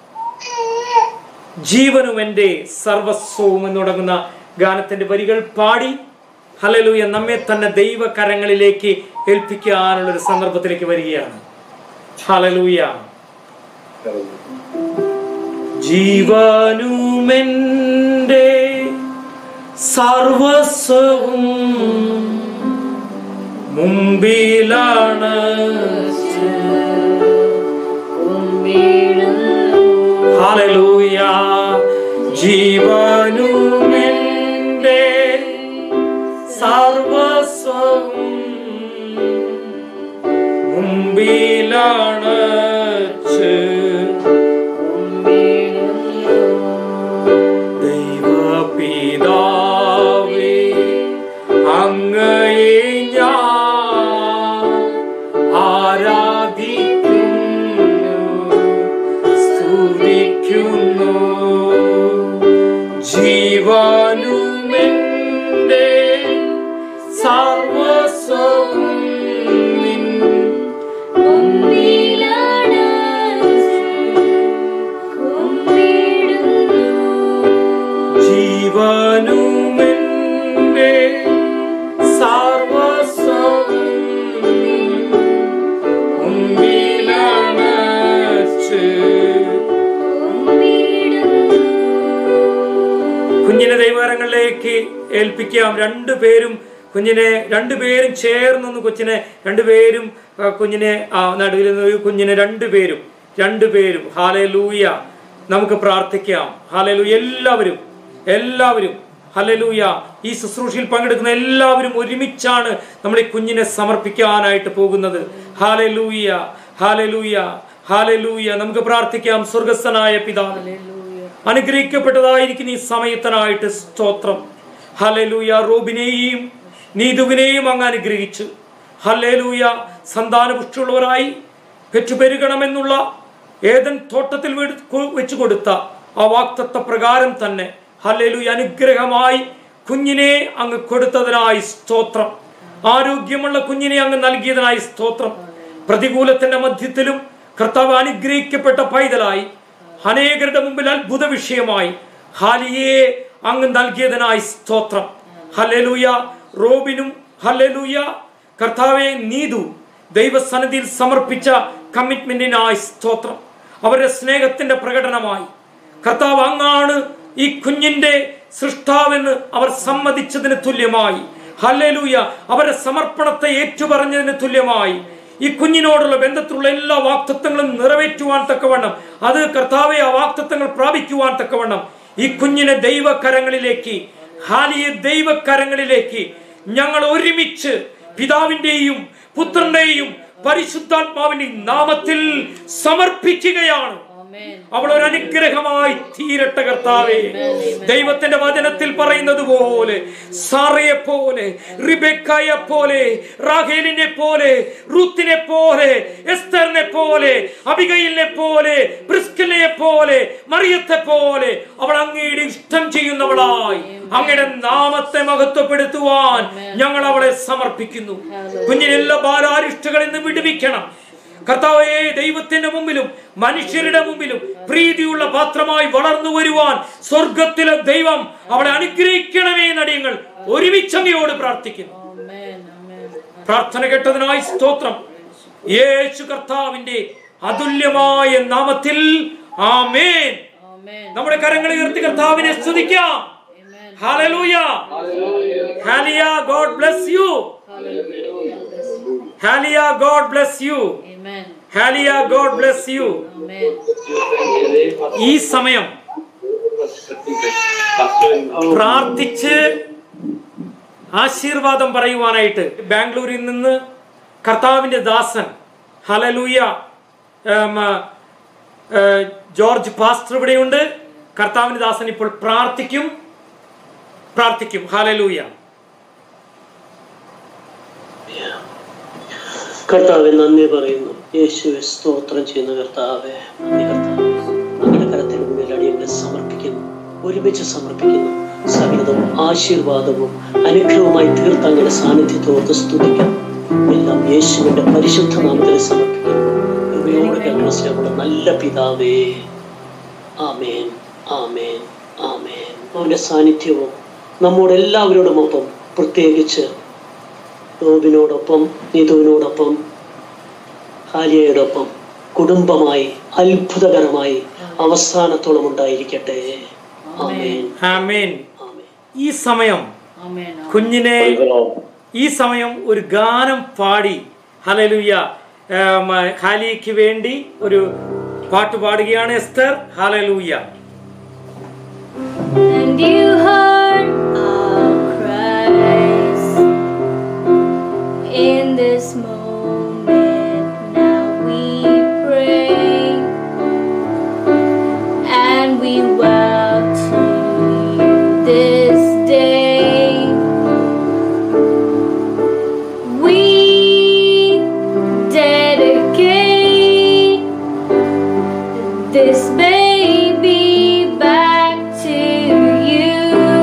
ജീവനും എൻ്റെ സർവസ്വവും എന്ന് തുടങ്ങുന്ന ഗാനത്തിന്റെ വരികൾ പാടി ഹല്ലേലൂയ നമ്മെ തന്നെ ദൈവകരങ്ങളിലേക്ക് ഏൽപ്പിക്കാനുള്ള ഒരു സന്ദർഭത്തിലേക്ക് വരികയാണ്. ഹല്ലേലൂയ. ജീവനുമെൻ്റെ സർവസ്വവും മുമ്പിലാണ്, ഹല്ലേലൂയ. ജീവനുമെൻ്റെ സർവസ്വവും മുമ്പിലാണ്, ദൈവപിതാവേ അങ്ങയെ ഞാൻ ആരാധിക്കുന്നു, സ്തുതിക്കുന്നു. ജീവനുമെൻ്റെ സർവസ്വവും നിൻ മുമ്പിലാണ് കുമ്പിടുന്നു. ജീവനുമെൻ്റെ സർവസ്വവും മുമ്പിലാണ് കുഞ്ഞിനെ ദൈവകരങ്ങളിലേക്ക് ഏൽപ്പിക്കാം. രണ്ടുപേരും കുഞ്ഞിനെ രണ്ടുപേരും ചേർന്നൊന്ന് കൊച്ചിനെ രണ്ടുപേരും കുഞ്ഞിനെ ആ നടുവിൽ നിന്ന് കുഞ്ഞിനെ രണ്ടുപേരും രണ്ടുപേരും ഹല്ലേലൂയ നമുക്ക് പ്രാർത്ഥിക്കാം. ഹല്ലേലൂയ. എല്ലാവരും എല്ലാവരും ഹല്ലേലൂയ. ഈ ശുശ്രൂഷയിൽ പങ്കെടുക്കുന്ന എല്ലാവരും ഒരുമിച്ചാണ് നമ്മൾ ഈ കുഞ്ഞിനെ സമർപ്പിക്കാനായിട്ട് പോകുന്നത്. ഹല്ലേലൂയ ഹല്ലേലൂയ ഹല്ലേലൂയ. നമുക്ക് പ്രാർത്ഥിക്കാം. സ്വർഗ്ഗസ്ഥനായ പിതാവേ, അനുഗ്രഹിക്കപ്പെട്ടതായിരിക്കും ഈ സമയത്തിനായിട്ട് സ്തോത്രം. ഹല്ലേലൂയ. റോബിനെയും നീതുവിനെയും അങ്ങ് അനുഗ്രഹിച്ചു. ഹല്ലേലൂയ. സന്താനപുഷ്ടിയുള്ളവരായി പെറ്റുപെരുകണമെന്നുള്ള ഏദൻ തോട്ടത്തിൽ വെച്ചു കൊടുത്ത ആ വാഗ്ദത്ത പ്രകാരം തന്നെ ഹല്ലേലൂയ അനുഗ്രഹമായി കുഞ്ഞിനെ അങ്ങ് കൊടുത്തതിനായി സ്തോത്രം. ആരോഗ്യമുള്ള കുഞ്ഞിനെ അങ്ങ് നൽകിയതിനായി സ്തോത്രം. പ്രതികൂലത്തിന്റെ മധ്യത്തിലും കർത്താവ് അനുഗ്രഹിക്കപ്പെട്ട പൈതലായി അനേകരുടെ മുമ്പിൽ അത്ഭുത വിഷയമായി ഹാലിയെ അങ്ങ് നൽകിയതിനായി സ്തോത്രം. ഹല്ലേലൂയ. റോബിനും ഹല്ലേലൂയ കർത്താവെ നീതു ദൈവസന്നിധിയിൽ സമർപ്പിച്ച കമ്മിറ്റ്മെന്റിനായി സ്തോത്രം. അവരുടെ സ്നേഹത്തിന്റെ പ്രകടനമായി കർത്താവ് അങ്ങാണ് ഈ കുഞ്ഞിന്റെ സൃഷ്ടാവെന്ന് അവർ സമ്മതിച്ചതിന് തുല്യമായി ഹല്ലേലൂയ അവരുടെ സമർപ്പണത്തെ ഏറ്റുപറഞ്ഞതിന് തുല്യമായി ഈ കുഞ്ഞിനോടുള്ള ബന്ധത്തിലുള്ള എല്ലാ വാഗ്ദത്തങ്ങളും നിറവേറ്റുവാൻ തക്കവണ്ണം അത് കർത്താവെ ആ വാഗ്ദത്തങ്ങൾ പ്രാപിക്കുവാൻ തക്കവണ്ണം ഈ കുഞ്ഞിനെ ദൈവകരങ്ങളിലേക്ക് ഹാലിയെ ദൈവകരങ്ങളിലേക്ക് ഞങ്ങൾ ഒരുമിച്ച് പിതാവിന്റെയും പുത്രന്റെയും പരിശുദ്ധാത്മാവിന്റെയും നാമത്തിൽ സമർപ്പിക്കുകയാണ്. അവൾ ഒരു അനുഗ്രഹമായി തീരട്ടെ കർത്താവേ. ദൈവത്തിന്റെ വചനത്തിൽ പറയുന്നത് പോലെ സാറയെ പോലെ റിബെക്കയെ പോലെ റാഹേലിനെ പോലെ റൂത്തിനെ പോലെ എസ്തറിനെ പോലെ അബിഗയിലിനെ പോലെ പ്രിസ്കില്ലയെ പോലെ മറിയത്തെ പോലെ അവൾ അങ്ങയുടെ ഇഷ്ടം ചെയ്യുന്നവളായി അങ്ങയുടെ നാമത്തെ മഹത്വപ്പെടുത്തുവാൻ ഞങ്ങൾ അവളെ സമർപ്പിക്കുന്നു. കുഞ്ഞിനെല്ലാ ബാലാരിഷ്ടകളിൽ നിന്ന് വിടുവിക്കണം കർത്താവേ. ദൈവത്തിന്റെ മുമ്പിലും മനുഷ്യരുടെ മുമ്പിലും പ്രീതിയുള്ള പാത്രമായി വളർന്നു വരുവാൻ സ്വർഗത്തിലെ ദൈവം അവളെ അനുഗ്രഹിക്കണമേ നടിയങ്ങൾ ഒരുമിച്ചങ്ങയോട് പ്രാർത്ഥിക്കുന്നു. പ്രാർത്ഥന കേട്ടതിനായി സ്തോത്രം. യേശു കർത്താവിന്റെ അതുല്യമായ നാമത്തിൽ ആമേൻ. നമ്മുടെ കരങ്ങൾ ഉയർത്തി കർത്താവിനെ സ്തുതിക്കാം. Hallelujah. Halia, God bless you. Halia, God bless you. Amen. Halia, God bless you. Amen. ഈ സമയം പ്രാർത്ഥിച്ച് ആശീർവാദം പറയുവാനായിട്ട് ബാംഗ്ലൂരിൽ നിന്ന് കർത്താവിൻ്റെ ദാസൻ ഹല്ലേലൂയ ജോർജ് പാസ്റ്റർ ഇവിടെയുണ്ട്. കർത്താവിൻ്റെ ദാസൻ ഇപ്പോൾ പ്രാർത്ഥിക്കും പ്രാർത്ഥിക്കും ഹല്ലേലൂയ. കർത്താവെ നന്ദി പറയുന്നു. യേശുവെ സ്തോത്രം ചെയ്യുന്ന കർത്താവെ നന്ദി. കർത്താവെ അങ്ങയുടെ കരത്തിന് മുന്നിൽ അടിയങ്ങളെ സമർപ്പിക്കുന്നു, ഒരുമിച്ച് സമർപ്പിക്കുന്നു. സകലതും ആശീർവാദവും അനുഗ്രഹവുമായി തീർത്ത് അങ്ങയുടെ സാന്നിധ്യത്തോർത്ത് സ്തുതിക്കാം. എല്ലാം യേശുവിന്റെ പരിശുദ്ധ നാമത്തിൽ സമർപ്പിക്കുന്നു. കൃപയോടെ കേൾക്കുന്ന സ്നേഹമുള്ള നല്ല പിതാവേ. ആമേൻ, ആമേൻ, ആമേൻ. അവന്റെ സാന്നിധ്യവും നമ്മോട് എല്ലാവരോടുമൊപ്പം, പ്രത്യേകിച്ച് നോബിനോടൊപ്പം, നീതുവിനോടൊപ്പം, ഹാലിയയോടൊപ്പം കുടുംബമായി അത്ഭുതകരമായി അവസാനത്തോളം ഉണ്ടായിരിക്കട്ടെ. ആമേൻ, ആമേൻ. ഈ സമയം Amen. കുഞ്ഞിനെ ഈ സമയം ഒരു ഗാനം പാടി ഹല്ലേലൂയ ഹാലിയയ്ക്ക് വേണ്ടി ഒരു പാട്ട് പാടുകയാണ് എസ്തർ. ഹല്ലേലൂയ. And you heard our cries in this moment. Now we pray and we vow to you this day. We dedicate this baby back to you.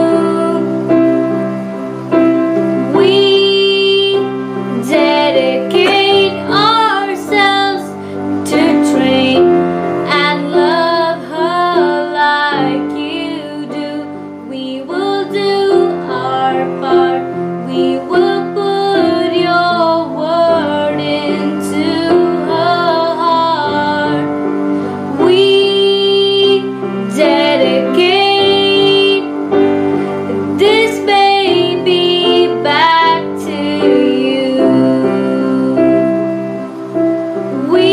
We dedicate ourselves to train and love her like you do. We will do our part. We will put your word into her heart. We dedicate this baby back to you. We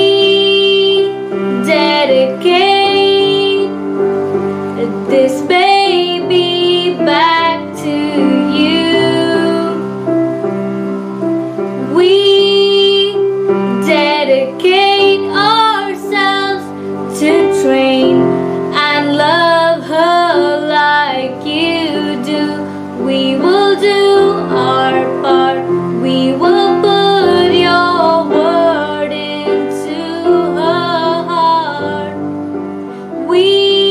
dedicate this baby back to you. We dedicate ourselves to train and love her like you do. We will do our part. We will put your word into her heart. We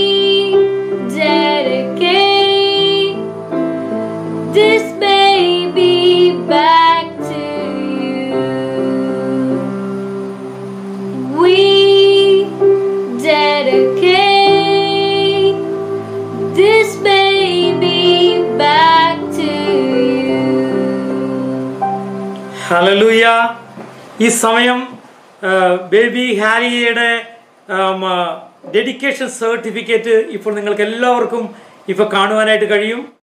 dedicate this baby back to you. We dedicate this baby back to you. ഹല്ലേലൂയ. ഈ സമയം baby ഹാരിയയുടെ dedication certificate ഇപ്പോൾ നിങ്ങൾക്ക് എല്ലാവർക്കും ഇപ്പോൾ കാണുവാനായിട്ട് കഴിയും.